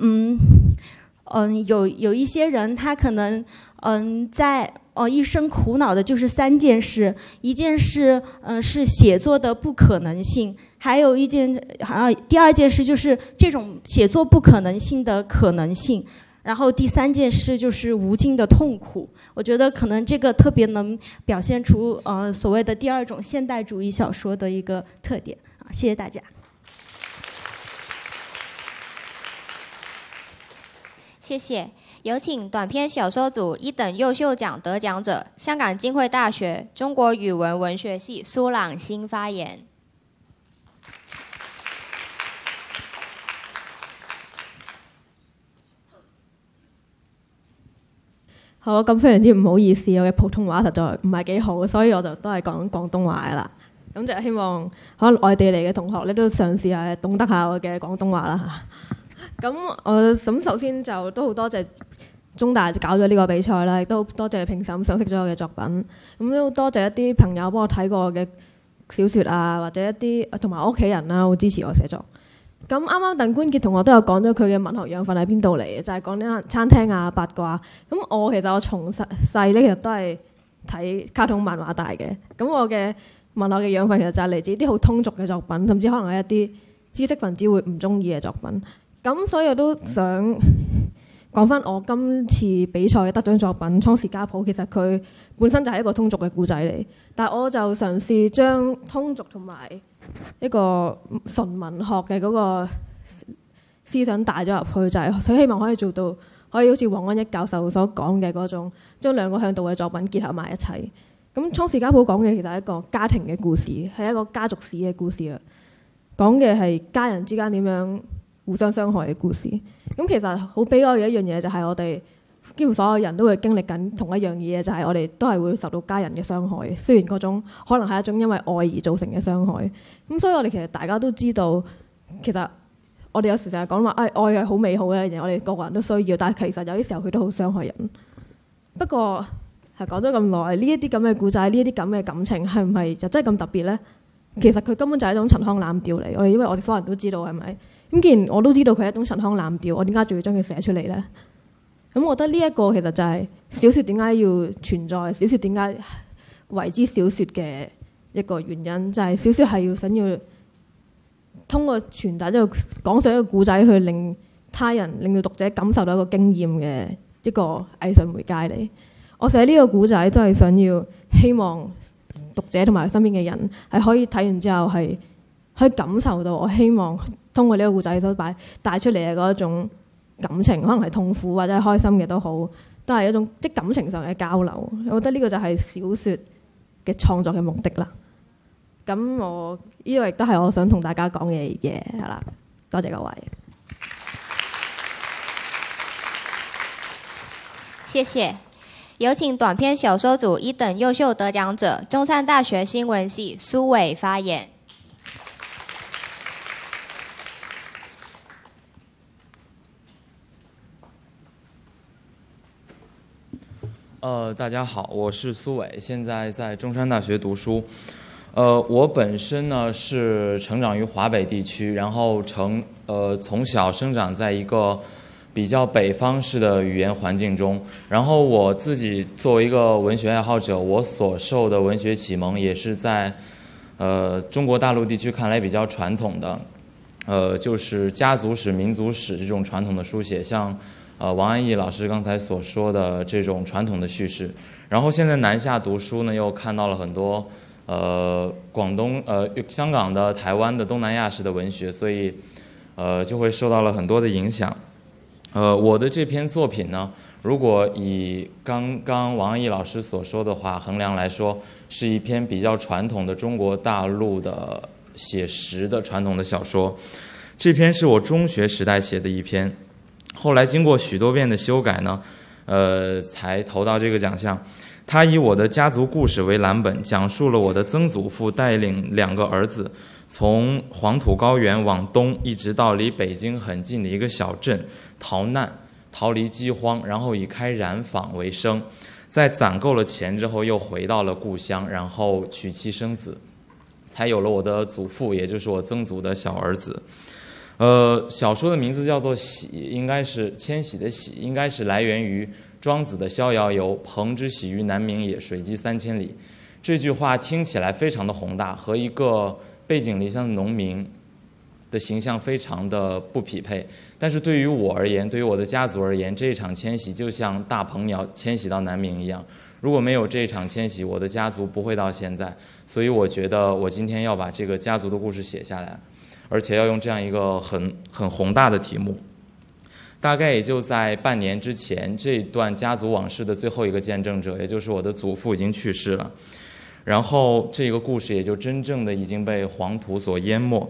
有一些人他可能在一生苦恼的就是3件事，一件事是写作的不可能性，还有第2件事就是这种写作不可能性的可能性，然后第3件事就是无尽的痛苦。我觉得可能这个特别能表现出所谓的第2种现代主义小说的一个特点。谢谢大家。 谢谢。有请短篇小说组1等优秀奖得奖者，香港浸会大学中国语文文学系苏朗新发言。 好，咁非常之唔好意思，我嘅普通話實在唔係幾好，所以我就都係講廣東話㗎啦。咁就希望可能外地嚟嘅同學你都嘗試下懂得下我嘅廣東話啦嚇。咁首先就都好多謝中大搞咗呢個比賽啦，亦都多謝評審賞識咗我嘅作品。咁都多謝一啲朋友幫我睇過我嘅小説啊，或者一啲同埋我屋企人啦，好支持我寫作。咁啱啱鄧官傑同學都有講咗佢嘅文學養分喺邊度嚟嘅，就係講啲餐廳啊、八卦。咁其實我從細咧其實都係睇卡通漫畫大嘅。咁我嘅文學嘅養分其實就係嚟自啲好通俗嘅作品，甚至可能係一啲知識分子會唔中意嘅作品。咁所以我都想講翻我今次比賽嘅得獎作品《倉時家譜》，其實佢本身就係一個通俗嘅故仔嚟，但係我就嘗試將通俗同埋一個純文學嘅嗰個思想帶咗入去，就係希望可以做到可以好似黃安益教授所講嘅嗰種，將兩個向度嘅作品結合埋一齊。咁《倉時家譜》講嘅其實係一個家庭嘅故事，係一個家族史嘅故事啊，講嘅係家人之間點樣互相傷害嘅故事。咁其實好悲哀嘅一樣嘢就係我哋幾乎所有人都會經歷緊同一樣嘢，就係我哋都係會受到家人嘅傷害。雖然嗰種可能係一種因為愛而造成嘅傷害。咁所以我哋其實大家都知道，其實我哋有時成日講話愛係好美好嘅一樣嘢，我哋個個人都需要。但係其實有啲時候佢都好傷害人。不過係講咗咁耐，呢一啲咁嘅故仔，呢一啲咁嘅感情係唔係就真係咁特別呢？其實佢根本就係一種陳腔濫調嚟。因為我哋所有人都知道係咪？咁既然我都知道佢係一種陳腔濫調，我點解仲要將佢寫出嚟呢？咁我覺得呢一個其實就係小説點解要存在，小説點解為之小説嘅一個原因，就係小説係想要通過傳達一個講述一個故仔，去令他人、令到讀者感受到一個經驗嘅一個藝術媒介嚟。我寫呢個故仔都係想要希望讀者同埋身邊嘅人係可以睇完之後係可以感受到，我希望通過呢個故仔所帶出嚟嘅嗰一種感情，可能係痛苦或者係開心嘅都好，都係一種即感情上嘅交流。我覺得呢個就係小説嘅創作嘅目的啦。咁我呢個亦都係我想同大家講嘅嘢係啦。多謝各位。 謝謝。有請短篇小說組1等優秀得獎者中山大學新聞系蘇偉發言。 大家好，我是蘇偉，現在在中山大學讀書。我本身呢是成長於華北地區，然後從小生長在一個比較北方式的語言環境中。然後我自己作為一個文學愛好者，我所受的文學啟蒙也是在中國大陸地區看來比較傳統的，就是家族史、民族史這種傳統的書寫，像王安憶老師剛才所說的這種傳統的敘事。然後現在南下讀書呢，又看到了很多廣東、香港的、台灣的、東南亞式的文學，所以就會受到了很多的影響。我的這篇作品呢，如果以剛剛王安憶老師所說的話衡量來說，是一篇比較傳統的中國大陸的寫實的傳統的小說。這篇是我中學時代寫的一篇，後來經過許多遍的修改呢，才投到這個獎項。他以我的家族故事為藍本，講述了我的曾祖父帶領2個兒子從黃土高原往東，一直到離北京很近的一個小鎮逃難，逃離饑荒，然後以開染坊為生，在攢夠了錢之後又回到了故鄉，然後娶妻生子，才有了我的祖父，也就是我曾祖的小兒子。小說的名字叫做《喜》，應該是遷徙的徙，應該是來源於莊子的《逍遙遊》，蓬之喜於南冥也，水擊3000里。這句話聽起來非常的宏大，和一個背井離鄉的農民的形象非常的不匹配。但是對於我而言，對於我的家族而言，這一場遷徙就像大鵬鳥遷徙到南冥一樣。如果沒有這一場遷徙，我的家族不會到現在。所以我覺得我今天要把這個家族的故事寫下來，而且要用這樣一個很宏大的題目。大概也就在半年之前，這段家族往事的最後一個見證者，也就是我的祖父已經去世了，然後這個故事也就真正的已經被黃土所淹沒。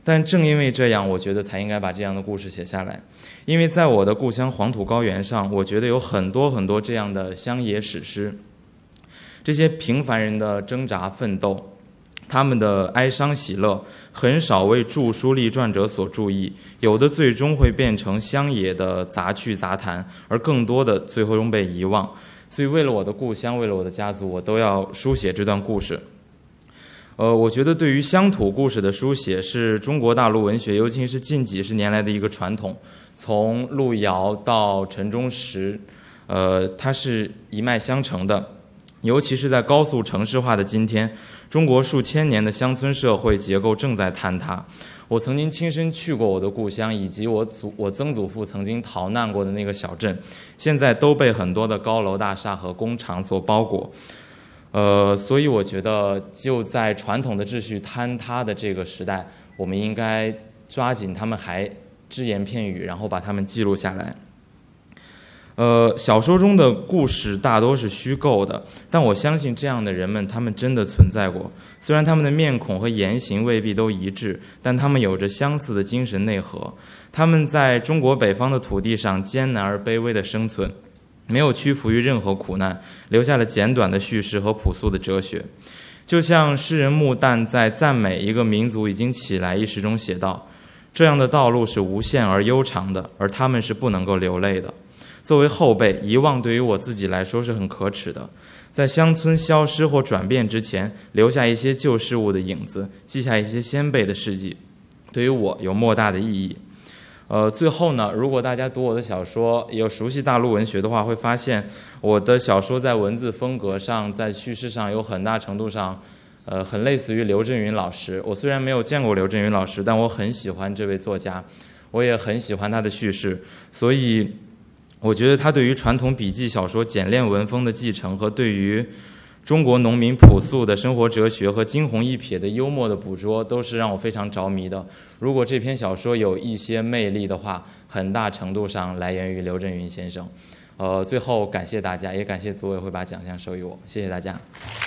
但正因为这样，我觉得才应该把这样的故事写下来。因为在我的故乡黄土高原上，我觉得有很多很多这样的乡野史诗，这些平凡人的挣扎奋斗，他们的哀伤喜乐，很少为著书立传者所注意，有的最终会变成乡野的杂趣杂谈，而更多的最终被遗忘。所以为了我的故乡，为了我的家族，我都要书写这段故事。我觉得对于乡土故事的书写是中国大陆文学，尤其是近几十年来的一个传统。从路遥到陈忠实，它是一脉相承的。尤其是在高速城市化的今天，中国数千年的乡村社会结构正在坍塌。我曾经亲身去过我的故乡，以及我曾祖父曾经逃难过的那个小镇，现在都被很多的高楼大厦和工厂所包裹。所以我觉得就在传统的秩序坍塌的这个时代，我们应该抓紧他们还只言片语，然后把他们记录下来。小说中的故事大多是虚构的，但我相信这样的人们，他们真的存在过。虽然他们的面孔和言行未必都一致，但他们有着相似的精神内核。他们在中国北方的土地上艰难而卑微的生存，没有屈服于任何苦难，留下了简短的叙事和朴素的哲学。就像诗人穆旦在赞美一个民族已经起来一诗中写道：这样的道路是无限而悠长的，而他们是不能够流泪的。作为后辈，遗忘对于我自己来说是很可耻的。在乡村消失或转变之前，留下一些旧事物的影子，记下一些先辈的事迹，对于我有莫大的意义。最后呢，如果大家读我的小说，有熟悉大陆文学的话，会发现我的小说在文字风格上，在叙事上有很大程度上，很类似于刘震云老师。我虽然没有见过刘震云老师，但我很喜欢这位作家，我也很喜欢他的叙事，所以我觉得他对于传统笔记小说简练文风的继承，和对于中国农民朴素的生活哲学和惊鸿一瞥的幽默的捕捉，都是让我非常着迷的。如果这篇小说有一些魅力的话，很大程度上来源于刘震云先生。最后感谢大家，也感谢组委会把奖项授予我，谢谢大家。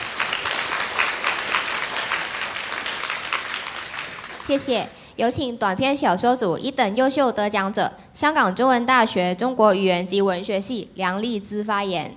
谢谢。有请短篇小说组1等优秀得奖者，香港中文大学中国语言及文学系梁丽姿发言。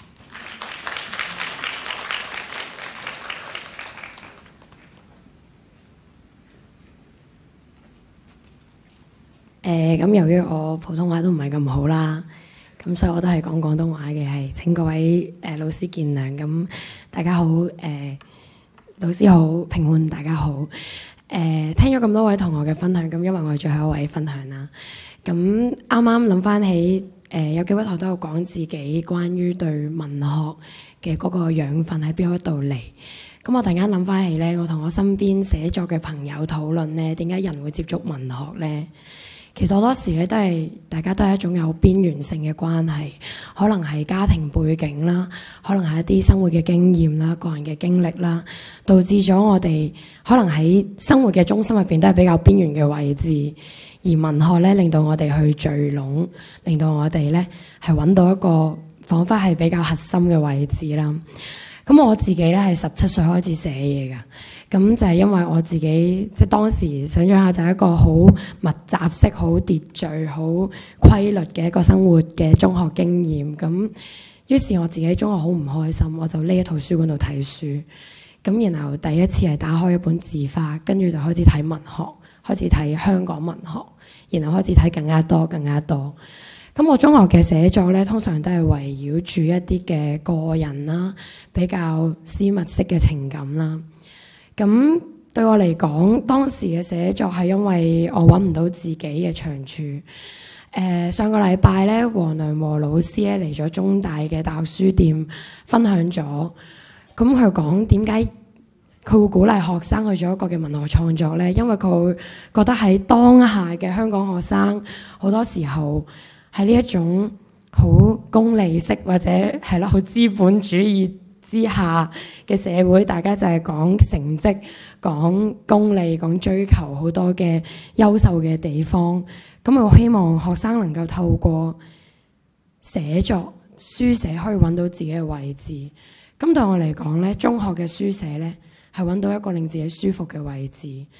咁由於我普通話都唔係咁好啦，咁所以我都係講廣東話嘅，係請各位老師見諒。咁大家好，老師好，評判大家好。聽咗咁多位同學嘅分享，咁因為我係最後一位分享啦。咁啱啱諗翻起，有幾位同學都有講自己關於對文學嘅嗰個養分喺邊一度嚟。咁我突然間諗翻起咧，我同我身邊寫作嘅朋友討論咧，點解人會接觸文學咧？其實好多時咧都係大家都係一種有邊緣性嘅關係，可能係家庭背景啦，可能係一啲生活嘅經驗啦、個人嘅經歷啦，導致咗我哋可能喺生活嘅中心入邊都係比較邊緣嘅位置，而文學咧令到我哋去聚攏，令到我哋咧係揾到一個彷彿係比較核心嘅位置啦。咁我自己咧係17歲開始寫嘢㗎。咁就係因為我自己即係當時想像下就係一個好密集式、好秩序、好規律嘅一個生活嘅中學經驗。咁於是我自己中學好唔開心，我就匿喺圖書館度睇書。咁然後第一次係打開一本字花，跟住就開始睇文學，開始睇香港文學，然後開始睇更加多、更加多。咁我中學嘅寫作咧，通常都係圍繞住一啲嘅個人啦，比較私密式嘅情感啦。咁對我嚟講，當時嘅寫作係因為我揾唔到自己嘅長處。上個禮拜咧，黃良和老師咧嚟咗中大嘅大學書店分享咗，咁佢講點解佢會鼓勵學生去做一個嘅文學創作咧？因為佢會覺得喺當下嘅香港學生好多時候喺呢一種好功利式或者係咯好資本主義之下嘅社會，大家就係講成績、講功利、講追求好多嘅優秀嘅地方。咁我希望學生能夠透過寫作、書寫可以揾到自己嘅位置。咁對我嚟講咧，中學嘅書寫咧係揾到一個令自己舒服嘅位置。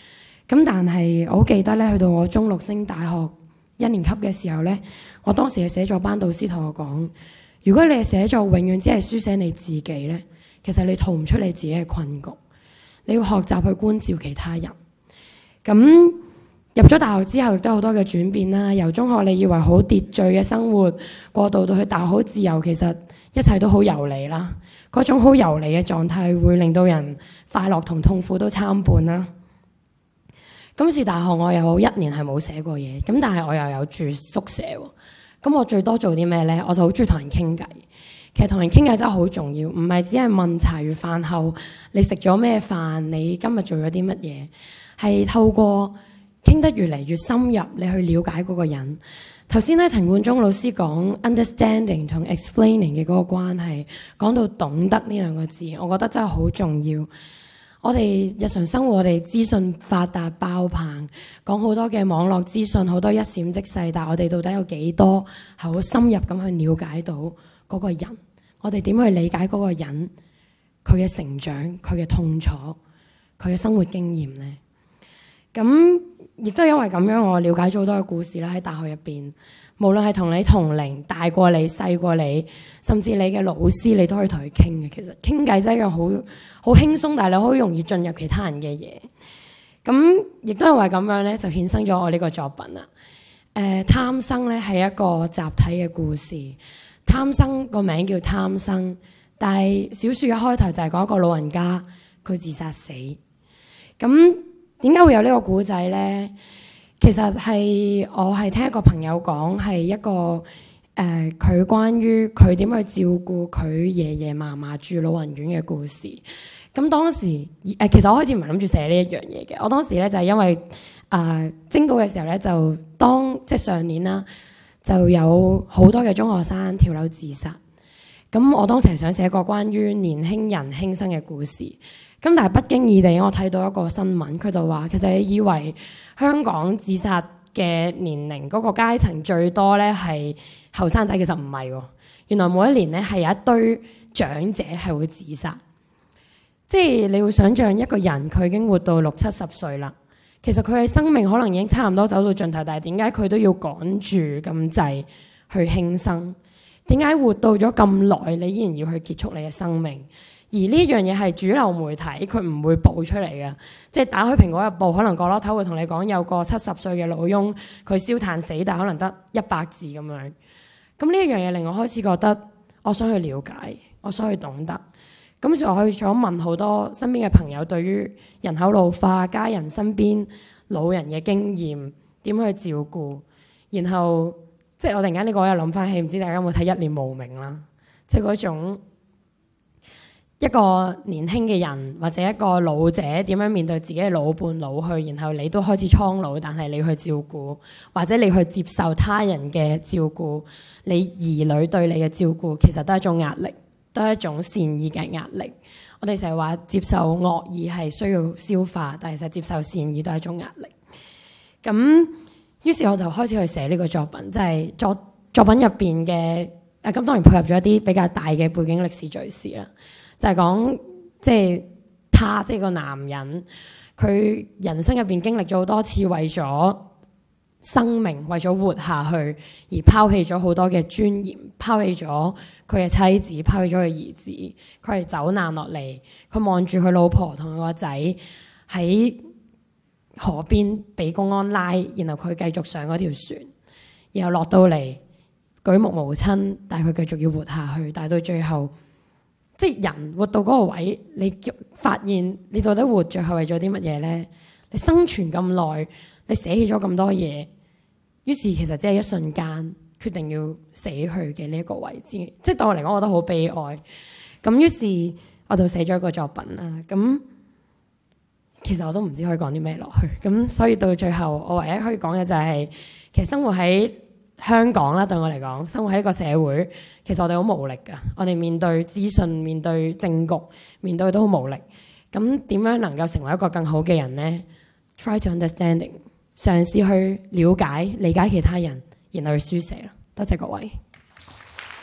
咁但係我好記得咧，去到我中六升大學1年級嘅時候咧，我當時嘅寫作班導師同我講：如果你嘅寫作永遠只係書寫你自己咧，其實你逃唔出你自己嘅困局。你要學習去觀照其他人。咁入咗大學之後，亦都好多嘅轉變啦。由中學你以為好秩序嘅生活，過渡到去大學好自由，其實一切都好游離啦。嗰種好游離嘅狀態會令到人快樂同痛苦都參半啦。今次大學我有1年係冇寫過嘢，咁但係我又有住宿舍喎。咁我最多做啲咩呢？我就好中意同人傾偈。其實同人傾偈真係好重要，唔係只係問茶餘飯後你食咗咩飯，你今日做咗啲乜嘢，係透過傾得越嚟越深入，你去了解嗰個人。頭先咧，陳冠中老師講 understanding 同 explaining 嘅嗰個關係，講到懂得呢2個字，我覺得真係好重要。我哋日常生活，我哋資訊發達爆棚，講好多嘅網絡資訊，好多一閃即逝，但係我哋到底有幾多係好深入咁去了解到嗰個人？我哋點去理解嗰個人，佢嘅成長，佢嘅痛楚，佢嘅生活經驗呢？咁亦都因為咁樣，我了解咗好多嘅故事啦。喺大學入邊，無論係同你同齡、大過你、細過你，甚至你嘅老師，你都可以同佢傾嘅。其實傾偈真係一樣好輕鬆，但係你好容易進入其他人嘅嘢。咁亦都因為咁樣咧，就衍生咗我呢個作品啦。貪生咧係一個集體嘅故事。貪生個名叫貪生，但係小説嘅開頭就係講一個老人家佢自殺死。咁點解會有呢個故仔呢？其實我係聽一個朋友講，係一個佢關於佢點去照顧佢爺爺嫲嫲住老人院嘅故事。咁當時其實我開始唔係諗住寫呢一樣嘢嘅。我當時咧就係因為徵稿嘅時候咧，就即係上年啦，就有好多嘅中學生跳樓自殺。咁我當時係想寫個關於年輕人輕生嘅故事。咁但係不經意地，我睇到一個新聞，佢就話其實你以為香港自殺嘅年齡嗰個階層最多咧係後生仔，其實唔係喎。原來每一年咧係有一堆長者係會自殺。即係你會想像一個人佢已經活到60-70歲啦，其實佢嘅生命可能已經差唔多走到盡頭，但係點解佢都要趕住咁滯去輕生？點解活到咗咁耐，你依然要去結束你嘅生命？而呢樣嘢係主流媒體佢唔會報出嚟嘅，即係打開蘋果日報，可能角落頭會同你講有個70歲嘅老翁佢燒炭死，但可能得100字咁樣。咁呢一樣嘢令我開始覺得，我想去了解，我想去懂得。咁所以我去咗問好多身邊嘅朋友，對於人口老化、家人身邊老人嘅經驗，點去照顧。然後即係我突然間呢個又諗翻起，唔知大家有冇睇《一念無明》啦？即係嗰種一個年輕嘅人或者一個老者點樣面對自己嘅老伴老去，然後你都開始蒼老，但係你去照顧，或者你去接受他人嘅照顧，你兒女對你嘅照顧，其實都係一種壓力。都係一種善意嘅壓力。我哋成日話接受惡意係需要消化，但係其實接受善意都係一種壓力。咁於是我就開始去寫呢個作品，即係作品入邊嘅咁當然配合咗一啲比較大嘅背景歷史敘事啦，就係講即係他即係個男人，佢人生入邊經歷咗好多次為咗生命為咗活下去而拋棄咗好多嘅尊嚴，拋棄咗佢嘅妻子，拋棄咗佢兒子，佢係走難落嚟，佢望住佢老婆同佢個仔喺河邊俾公安拉，然後佢繼續上嗰條船，然後落到嚟舉目無親，但係佢繼續要活下去，但係到最後即係人活到嗰個位，你發現你到底活着係為咗啲乜嘢呢？你生存咁耐，你捨棄咗咁多嘢，於是其實只係一瞬間決定要死去嘅呢一個位置，即係對我嚟講，我覺得好悲哀。咁於是我就寫咗一個作品啦。咁其實我都唔知可以講啲咩落去。咁所以到最後，我唯一可以講嘅就係，其實生活喺香港啦，對我嚟講，生活喺一個社會，其實我哋好無力㗎。我哋面對資訊、面對政局、面對都好無力。咁點樣能夠成為一個更好嘅人呢？ Try to understanding， 嘗試去了解、理解其他人，然後去書寫啦。多謝各位。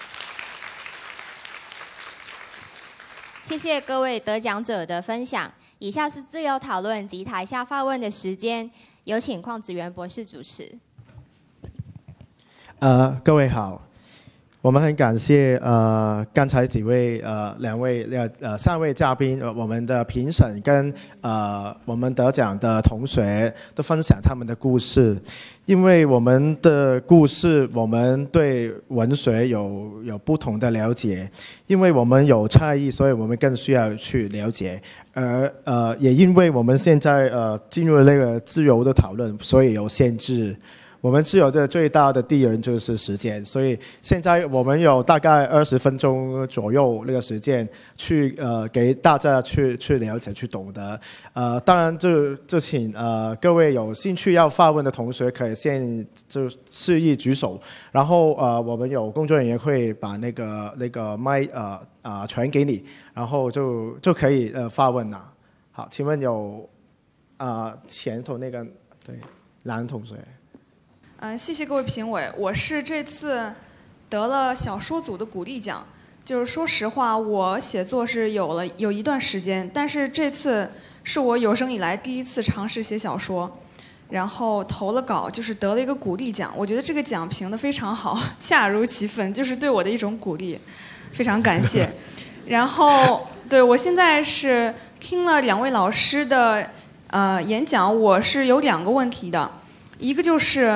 謝謝各位得獎者的分享。 以下是自由讨论及台下发问的时间，有请邝子元博士主持。 各位好，我们很感谢刚才三位嘉宾，我们的评审跟我们得奖的同学都分享他们的故事。因为我们的故事，我们对文学有不同的了解，因为我们有差异，所以我们更需要去了解。也因为我们现在进入了那个自由的讨论，所以有限制。我们自由的最大的敌人就是时间，所以现在我们有大概20分钟左右那个时间去给大家去了解、去懂得。当然就请各位有兴趣要发问的同学可以先就示意举手，然后我们有工作人员会把那个麦传给你，然后就可以发问了。好，请问有前头那个对男同学。 谢谢各位评委，我是这次得了小说组的鼓励奖。就是说实话，我写作是有一段时间，但是这次是我有生以来第一次尝试写小说，然后投了稿，就是得了一个鼓励奖。我觉得这个奖评得非常好，恰如其分，就是对我的一种鼓励，非常感谢。然后对我现在是听了2位老师的演讲，我是有2个问题的，一个就是。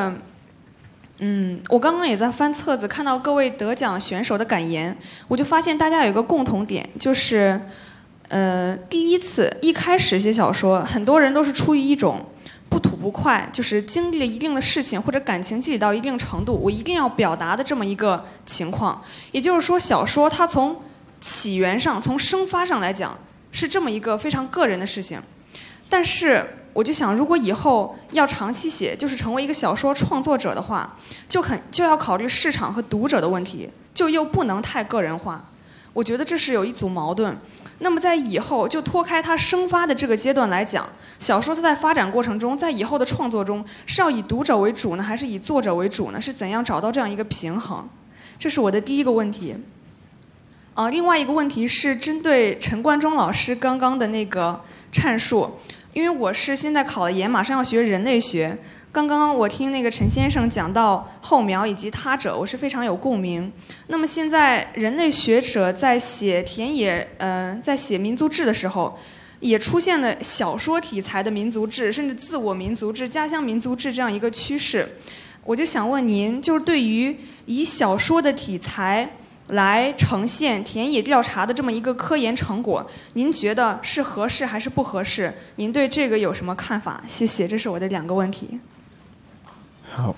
我刚刚也在翻册子，看到各位得奖选手的感言，我就发现大家有一个共同点，就是第一开始写小说，很多人都是出于一种不吐不快，就是经历了一定的事情或者感情积累到一定程度，我一定要表达的这么一个情况。也就是说，小说它从起源上、从生发上来讲，是这么一个非常个人的事情。但是我就想，如果以后要长期写，就是成为一个小说创作者的话，就要考虑市场和读者的问题，就又不能太个人化。我觉得这是有一组矛盾。那么在以后就脱开它生发的这个阶段来讲，小说它在发展过程中，在以后的创作中，是要以读者为主呢，还是以作者为主呢？是怎样找到这样一个平衡？这是我的第一个问题。另外一个问题是针对陈冠中老师刚刚的那个阐述。因为我是现在考了研，马上要学人类学。刚刚我听那个陈先生讲到候苗以及他者，我是非常有共鸣。那么现在人类学者在写田野，在写民族志的时候，也出现了小说题材的民族志，甚至自我民族志、家乡民族志这样一个趋势。我就想问您，就是对于以小说的题材来呈现田野调查的这么一个科研成果，您觉得是合适还是不合适？您对这个有什么看法？谢谢，这是我的2个问题。 好，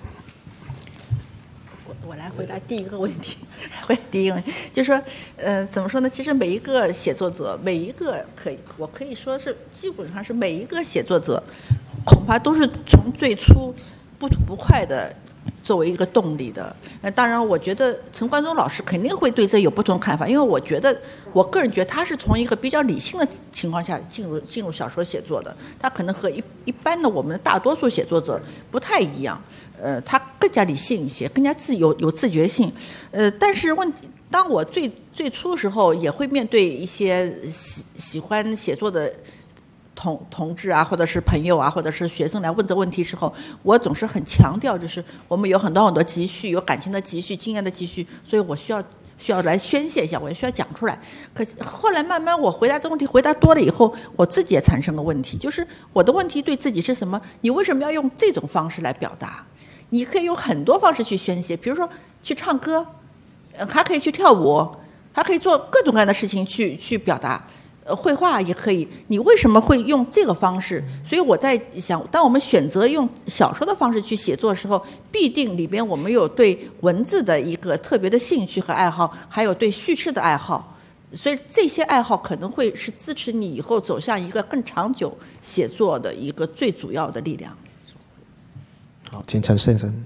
我来回答第一个问题。就是说，怎么说呢？其实每一个写作者，我可以说是基本上是每一个写作者，恐怕都是从最初不吐不快的。作为一个动力的，当然，我觉得陈冠中老师肯定会对这有不同看法，因为我个人觉得他是从一个比较理性的情况下进入小说写作的，他可能和一般的我们的大多数写作者不太一样，他更加理性一些，更加有自觉性，但是当我最初的时候，也会面对一些喜欢写作的。同志啊，或者是朋友啊，或者是学生来问这问题时候，我总是很强调，就是我们有很多积蓄，有感情的积蓄、经验的积蓄，所以我需要来宣泄一下，我也需要讲出来。可是后来慢慢我回答这个问题回答多了以后，我自己也产生了问题，就是我的问题对自己是什么？你为什么要用这种方式来表达？你可以用很多方式去宣泄，比如说去唱歌，还可以去跳舞，还可以做各种各样的事情去表达。绘画也可以，你为什么会用这个方式？所以我在想，当我们选择用小说的方式去写作的时候，必定里边我们有对文字的一个特别的兴趣和爱好，还有对叙事的爱好，所以这些爱好可能会是支持你以后走向一个更长久写作的一个最主要的力量。 好，请陈先生。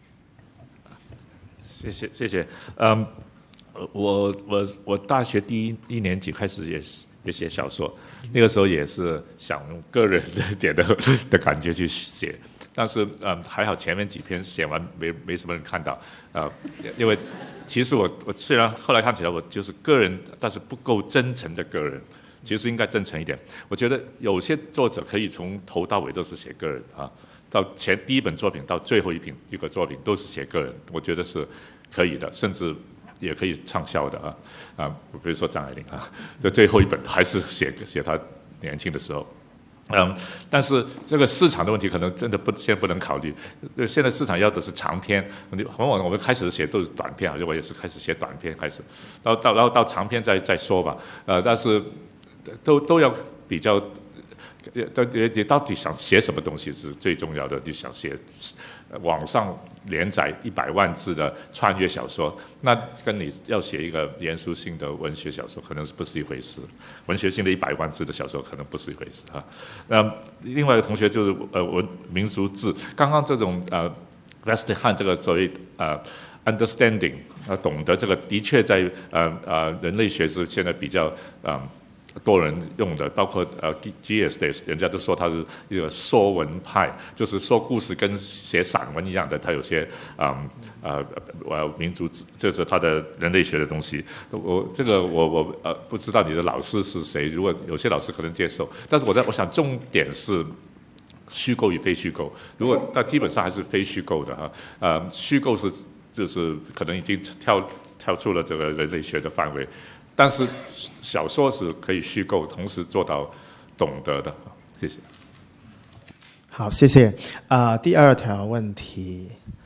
谢谢。我大学第一年级开始也写小说，那个时候也是想用个人的感觉去写，但是还好前面几篇写完没什么人看到，因为其实我虽然后来看起来我就是个人，但是不够真诚的个人， 其实应该真诚一点。我觉得有些作者可以从头到尾都是写个人啊，到第一本作品到最后一个作品都是写个人，我觉得是可以的，甚至也可以畅销的比如说张爱玲这最后一本还是写她年轻的时候。但是这个市场的问题可能真的先不能考虑。现在市场要的是长篇，往往我们开始写都是短篇，好像我也是开始写短篇开始，然后到长篇再说吧。但是都要比较。你到底想写什么东西是最重要的？你想写网上连载100万字的穿越小说，那跟你要写一个严肃性的文学小说可能是不是一回事？文学性的100万字的小说可能不是一回事另外一个同学就是民族志，刚刚这种Western 这个所谓understanding 懂得这个的确在人类学是现在比较多人用的，包括GSD， 人家都说他是一个说文派，就是说故事跟写散文一样的，他有些民族，这是他的人类学的东西。我不知道你的老师是谁，如果有些老师可能接受，但是我想重点是虚构与非虚构。如果他基本上还是非虚构的虚构就是可能已经跳出了这个人类学的范围。但是小说是可以虚构，同时做到懂得的。谢谢。 好，谢谢。第2条问题。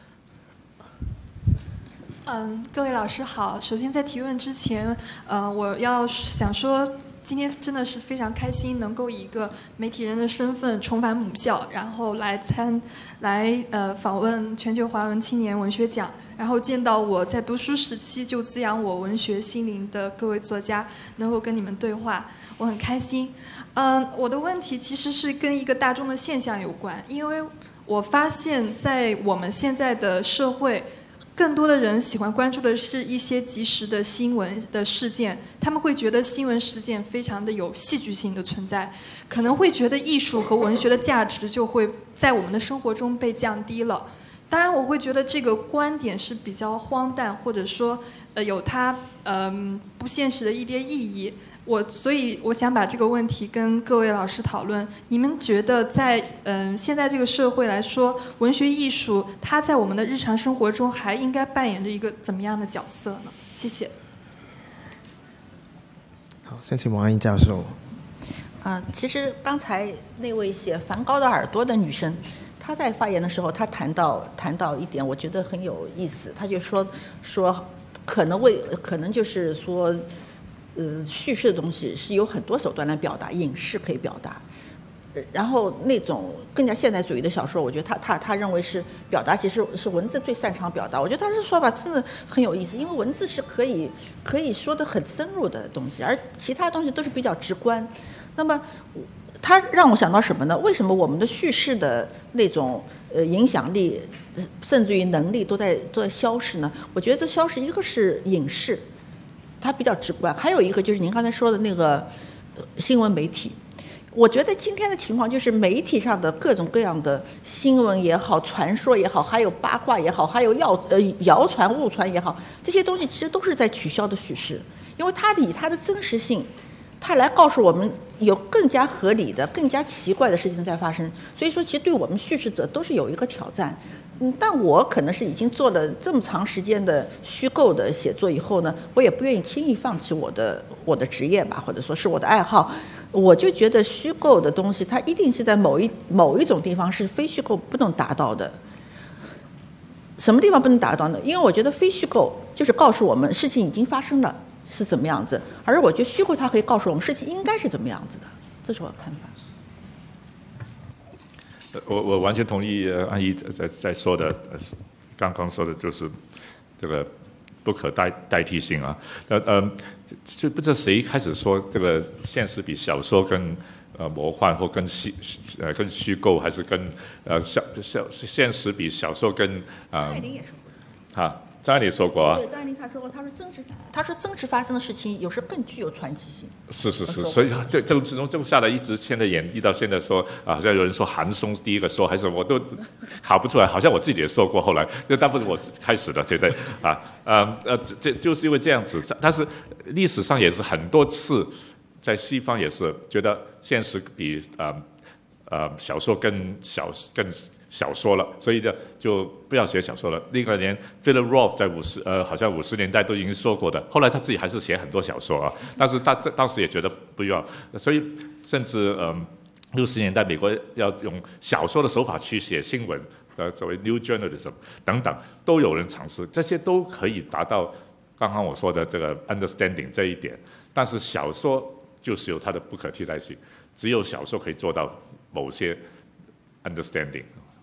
各位老师好。首先在提问之前，我想说，今天真的是非常开心，能够以一个媒体人的身份重返母校，然后来访问全球华文青年文学奖。然后见到我在读书时期就滋养我文学心灵的各位作家，能够跟你们对话，我很开心。我的问题其实是跟一个大众的现象有关，因为我发现在我们现在的社会，更多的人喜欢关注的是一些即时的新闻的事件，他们会觉得新闻事件非常的有戏剧性的存在，可能会觉得艺术和文学的价值就会在我们的生活中被降低了。当然我会觉得这个观点是比较荒诞，或者说有它不现实的一点意义。所以我想把这个问题跟各位老师讨论，你们觉得在现在这个社会来说，文学艺术它在我们的日常生活中还应该扮演着一个怎么样的角色呢？谢谢。 好，先请王安忆教授。 其实刚才那位写梵高的耳朵的女生，她在发言的时候，她谈到一点，我觉得很有意思。她就说可能就是说，叙事的东西是有很多手段来表达，影视可以表达。然后那种更加现代主义的小说，我觉得他认为是表达，其实是文字最擅长表达。我觉得他这说法真的很有意思，因为文字是可以说得很深入的东西，而其他东西都是比较直观。那么它让我想到什么呢？为什么我们的叙事的那种影响力，甚至于能力都在消失呢？我觉得这消失，一个是影视，它比较直观；还有一个就是您刚才说的那个新闻媒体。我觉得今天的情况就是媒体上的各种各样的新闻也好、传说也好，还有八卦也好，还有谣传、误传也好，这些东西其实都是在取消的叙事，因为它以它的真实性，它来告诉我们有更加合理的、更加奇怪的事情在发生。所以说，其实对我们叙事者都是有一个挑战。但我可能是已经做了这么长时间的虚构的写作以后呢，我也不愿意轻易放弃我的职业吧，或者说是我的爱好。我就觉得虚构的东西，它一定是在某一种地方是非虚构不能达到的。什么地方不能达到呢？因为我觉得非虚构就是告诉我们事情已经发生了是怎么样子，而我觉得虚构它可以告诉我们事情应该是怎么样子的，这是我的看法。 我完全同意安忆在说的，刚刚说的就是这个不可代替性啊。就不知道谁开始说这个现实比小说跟魔幻或跟虚构，还是跟现实比小说跟张爱玲也说过。 张爱玲说过啊。 对，张爱玲她说过，她说真实发生的事情有时更具有传奇性。 是，所以这么下来，一直现在演绎到现在说好像有人说韩松第一个说，还是我都考不出来，好像我自己也说过，后来那大部分我开始的，对不对这就是因为这样子。但是历史上也是很多次在西方也是觉得现实比小说更小说了，所以呢就不要写小说了。另外连 Philip Roth 在好像50年代都已经说过的，后来他自己还是写很多小说啊，但是他当时也觉得不要，所以甚至60年代美国要用小说的手法去写新闻，作为 New Journalism 等等，都有人尝试，这些都可以达到刚刚我说的这个 understanding 这一点。但是小说就是有它的不可替代性，只有小说可以做到某些 understanding。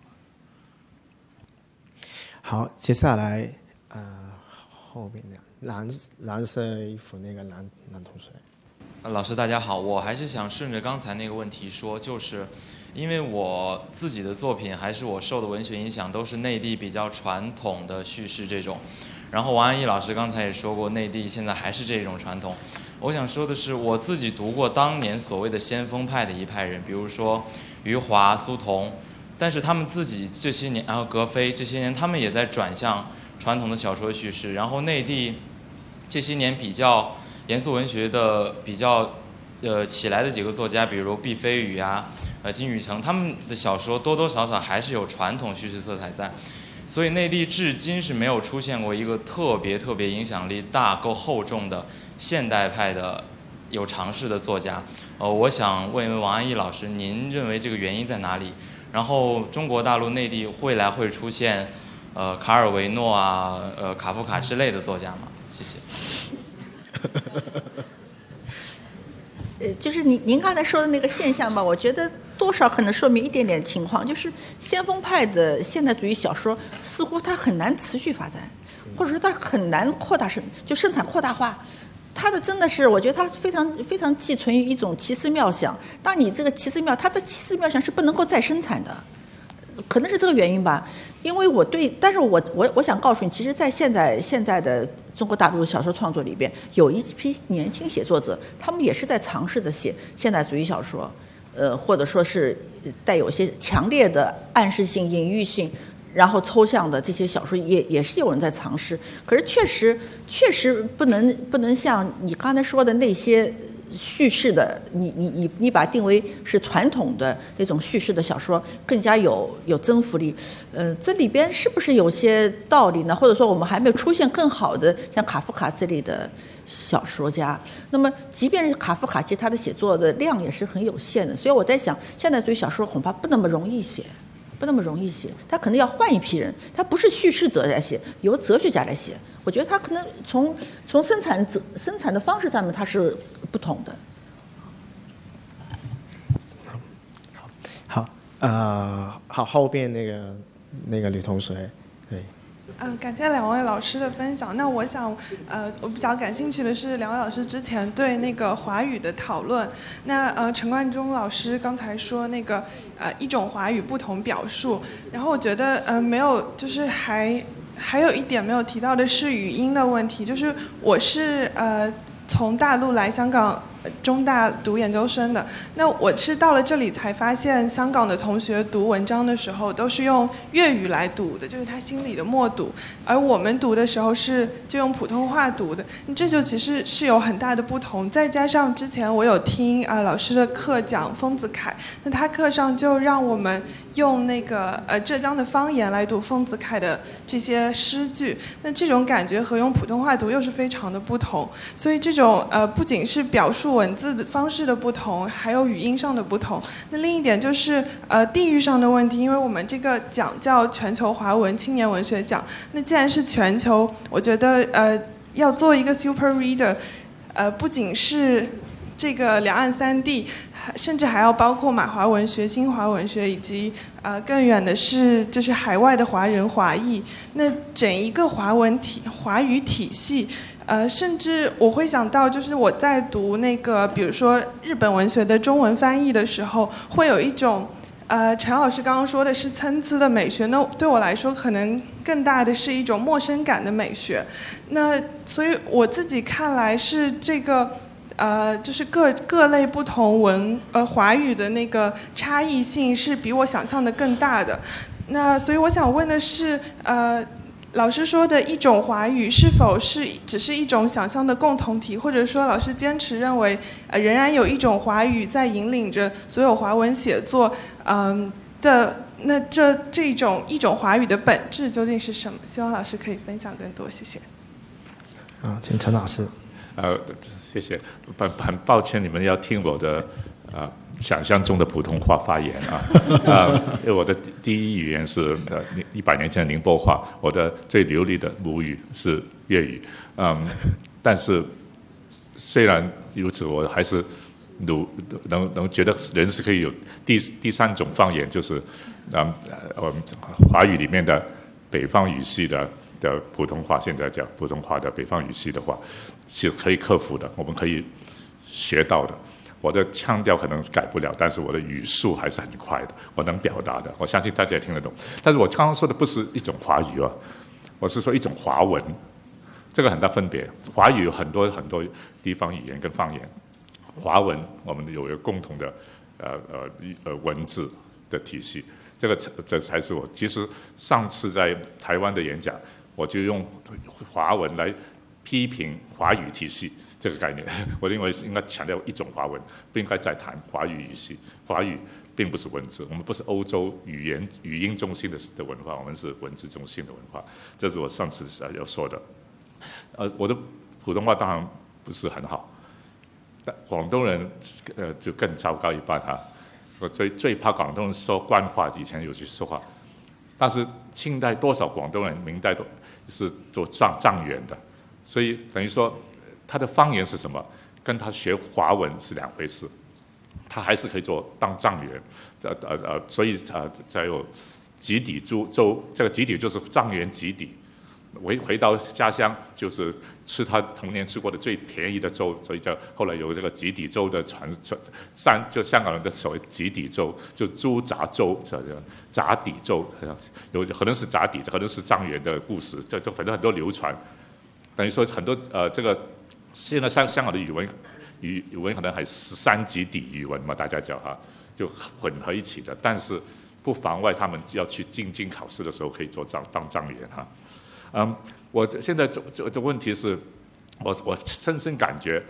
好，接下来后边蓝色衣服那个男同学。 老师大家好，我还是想顺着刚才那个问题说，就是因为我自己的作品还是我受的文学影响都是内地比较传统的叙事这种，然后王安忆老师刚才也说过，内地现在还是这种传统。我想说的是，我自己读过当年所谓的先锋派的一派人，比如说余华、苏童，但是他们自己这些年，然后格非这些年，他们也在转向传统的小说叙事。然后内地这些年比较严肃文学的比较起来的几个作家，比如毕飞宇啊、金宇澄，他们的小说多多少少还是有传统叙事色彩在。所以内地至今是没有出现过一个特别影响力大、够厚重的现代派的有尝试的作家。我想问一问王安忆老师，您认为这个原因在哪里？然后中国大陆内地会出现卡尔维诺啊、卡夫卡之类的作家吗？谢谢。 就是您刚才说的那个现象吧，我觉得多少可能说明一点点情况，就是先锋派的现代主义小说似乎它很难持续发展，或者说它很难生产扩大化。它的真的是，我觉得它非常寄存于一种奇思妙想。当你这个它的奇思妙想是不能够再生产的，可能是这个原因吧。因为但是我想告诉你，其实在现在的中国大陆的小说创作里边，有一批年轻写作者，他们也是在尝试着写现代主义小说，或者说是带有些强烈的暗示性、隐喻性，然后抽象的这些小说也是有人在尝试。可是确实不能像你刚才说的那些叙事的，你把它定为是传统的那种叙事的小说更加有征服力。这里边是不是有些道理呢？或者说我们还没有出现更好的像卡夫卡这类的小说家？那么即便是卡夫卡，其实他的写作的量也是很有限的。所以我在想，现代主义小说恐怕不那么容易写，他可能要换一批人，他不是叙事者来写，由哲学家来写。我觉得他可能从生产的方式上面他是不同的。 好，后边那个女同学，对。 感谢两位老师的分享。那我想，我比较感兴趣的是两位老师之前对那个华语的讨论。那陈冠中老师刚才说那个一种华语不同表述，然后我觉得没有，就是还有一点没有提到的是语音的问题。就是我是从大陆来香港中大读研究生的，那我是到了这里才发现，香港的同学读文章的时候都是用粤语来读的，就是他心里的默读，而我们读的时候就用普通话读的，这就其实是有很大的不同。再加上之前我有听老师的课讲丰子恺，那他课上就让我们用那个浙江的方言来读丰子恺的这些诗句，那这种感觉和用普通话读又是非常的不同。所以这种不仅是表述文字的方式的不同，还有语音上的不同。那另一点就是地域上的问题，因为我们这个奖叫全球华文青年文学奖，那既然是全球，我觉得要做一个 super reader，不仅是这个两岸三地，甚至还要包括马华文学、新华文学，以及更远的是就是海外的华人华裔。那整一个华语体系。甚至我会想到，就是我在读那个，比如说日本文学的中文翻译的时候，会有一种，陈老师刚刚说的是参差的美学，那对我来说可能更大的是一种陌生感的美学。那所以我自己看来是这个，就是各类不同华语的那个差异性是比我想象的更大的。那所以我想问的是， 老师说的一种华语是否只是一种想象的共同体，或者说老师坚持认为，仍然有一种华语在引领着所有华文写作，那这一种华语的本质究竟是什么？希望老师可以分享更多，谢谢。 请陈老师。 谢谢。很抱歉，你们要听我的想象中的普通话发言因为我的第一语言是100年前的宁波话，我的最流利的母语是粤语。但是虽然如此，我还是能觉得人是可以有第3种方言，就是华语里面的北方语系的普通话，现在讲普通话的北方语系的话，是可以克服的，我们可以学到的。我的腔调可能改不了，但是我的语速还是很快的，我能表达的，我相信大家也听得懂。但是我刚刚说的不是一种华语我是说一种华文，这个很大分别。华语有很多地方语言跟方言，华文我们有一个共同的文字的体系，这才是我。其实上次在台湾的演讲，我就用华文来批评华语体系这个概念。我认为应该强调一种华文，不应该再谈华语语系。华语并不是文字，我们不是欧洲语音中心的文化，我们是文字中心的文化。这是我上次要说的。我的普通话当然不是很好，但广东人就更糟糕一半我最怕广东人说官话，以前有去说话。但是清代多少广东人，明代都是做状元的，所以等于说他的方言是什么，跟他学华文是两回事。他还是可以当状元，所以才有及第州，这个及第就是状元及第。回到家乡就是吃他童年吃过的最便宜的粥，所以后来有这个及第粥的就香港人的所谓及第粥，就猪杂粥，杂底粥，有可能是杂底，可能是状元的故事，就反正很多流传。等于说很多这个现在香港的语文可能还13级底语文嘛，大家叫就混合一起的，但是不妨碍他们要去进京考试的时候可以当状元我现在这问题是，我深深感觉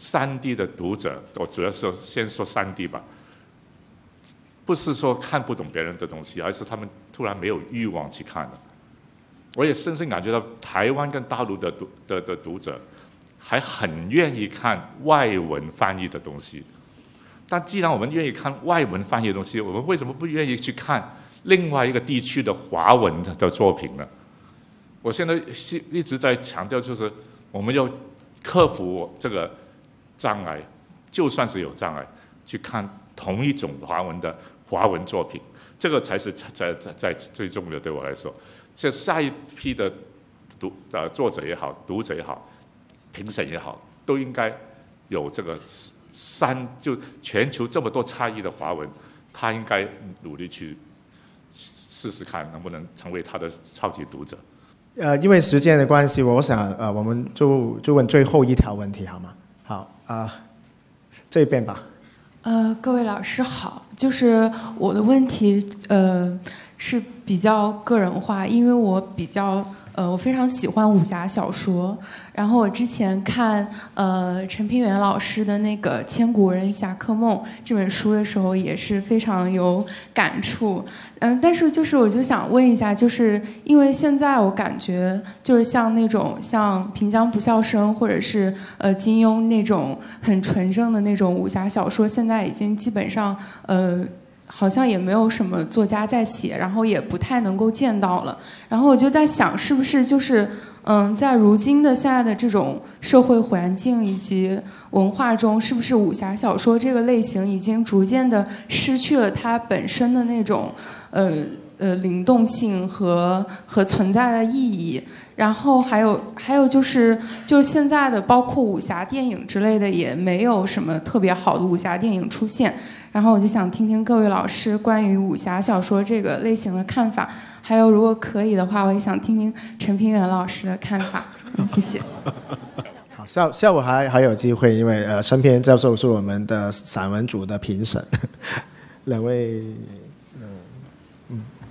3D 的读者，我主要是先说3D 吧，不是说看不懂别人的东西，而是他们突然没有欲望去看了。我也深深感觉到台湾跟大陆的读者还很愿意看外文翻译的东西，但既然我们愿意看外文翻译的东西，我们为什么不愿意去看另外一个地区的华文的作品呢？我现在一直在强调，就是我们要克服这个障碍，就算是有障碍，去看同一种华文作品，这个才是在最重要的。对我来说，这下一批的作者也好，读者也好，评审也好，都应该有这个就全球这么多差异的华文，他应该努力去试试看能不能成为他的超级读者。 因为时间的关系，我想我们就问最后一条问题好吗？好这边吧。 各位老师好，就是我的问题是比较个人化，因为我非常喜欢武侠小说，然后我之前看陈平原老师的那个《千古人侠客梦》这本书的时候，也是非常有感触。但是我就想问一下，就是因为现在我感觉就是像那种像平江不笑生或者是金庸那种很纯正的那种武侠小说，现在已经基本上好像也没有什么作家在写，然后也不太能够见到了。然后我就在想，是不是就是在如今的现在的这种社会环境以及文化中，是不是武侠小说这个类型已经逐渐的失去了它本身的那种灵动性和存在的意义？然后还有就是现在的包括武侠电影之类的，也没有什么特别好的武侠电影出现。然后我就想听听各位老师关于武侠小说这个类型的看法，还有如果可以的话，我也想听听陈平原老师的看法。谢谢。 好，下午还有机会，因为陈平原教授是我们的散文组的评审，两位，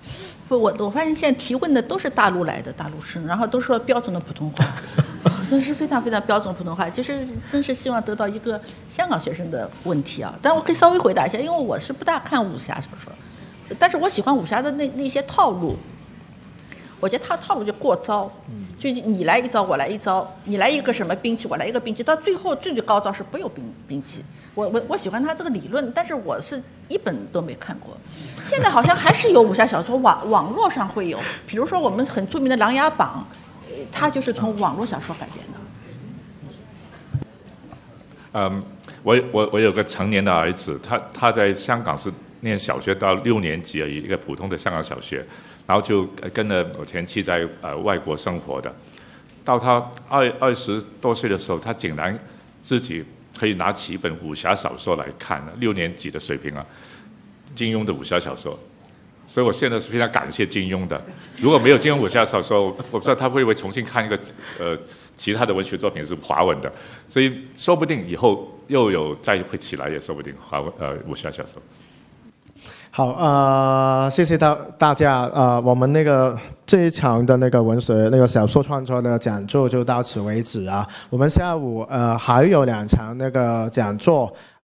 我发现现在提问的都是大陆来的大陆生，然后都说标准的普通话，真是非常非常标准普通话，就是真是希望得到一个香港学生的问题啊。但我可以稍微回答一下，因为我是不大看武侠小说，但是我喜欢武侠的那些套路。我觉得他套路就过招，就你来一招我来一招，你来一个什么兵器我来一个兵器，到最后最高招是不有兵器。我喜欢他这个理论，但是我是一本都没看过。现在好像还是有武侠小说，网络上会有，比如说我们很著名的《琅琊榜》，它就是从网络小说改编的。 我有个成年的儿子，他在香港是念小学到6年级而已，一个普通的香港小学，然后就跟着我前妻在外国生活的。到他20多岁的时候，他竟然自己可以拿起一本武侠小说来看，6年级的水平啊，金庸的武侠小说。所以我现在是非常感谢金庸的。如果没有金庸武侠小说，我不知道他会不会重新看一个其他的文学作品是华文的。所以说不定以后又有再会起来，也说不定武侠小说。 好，谢谢大家。我们这一场的文学小说创作的讲座就到此为止啊。我们下午还有2场讲座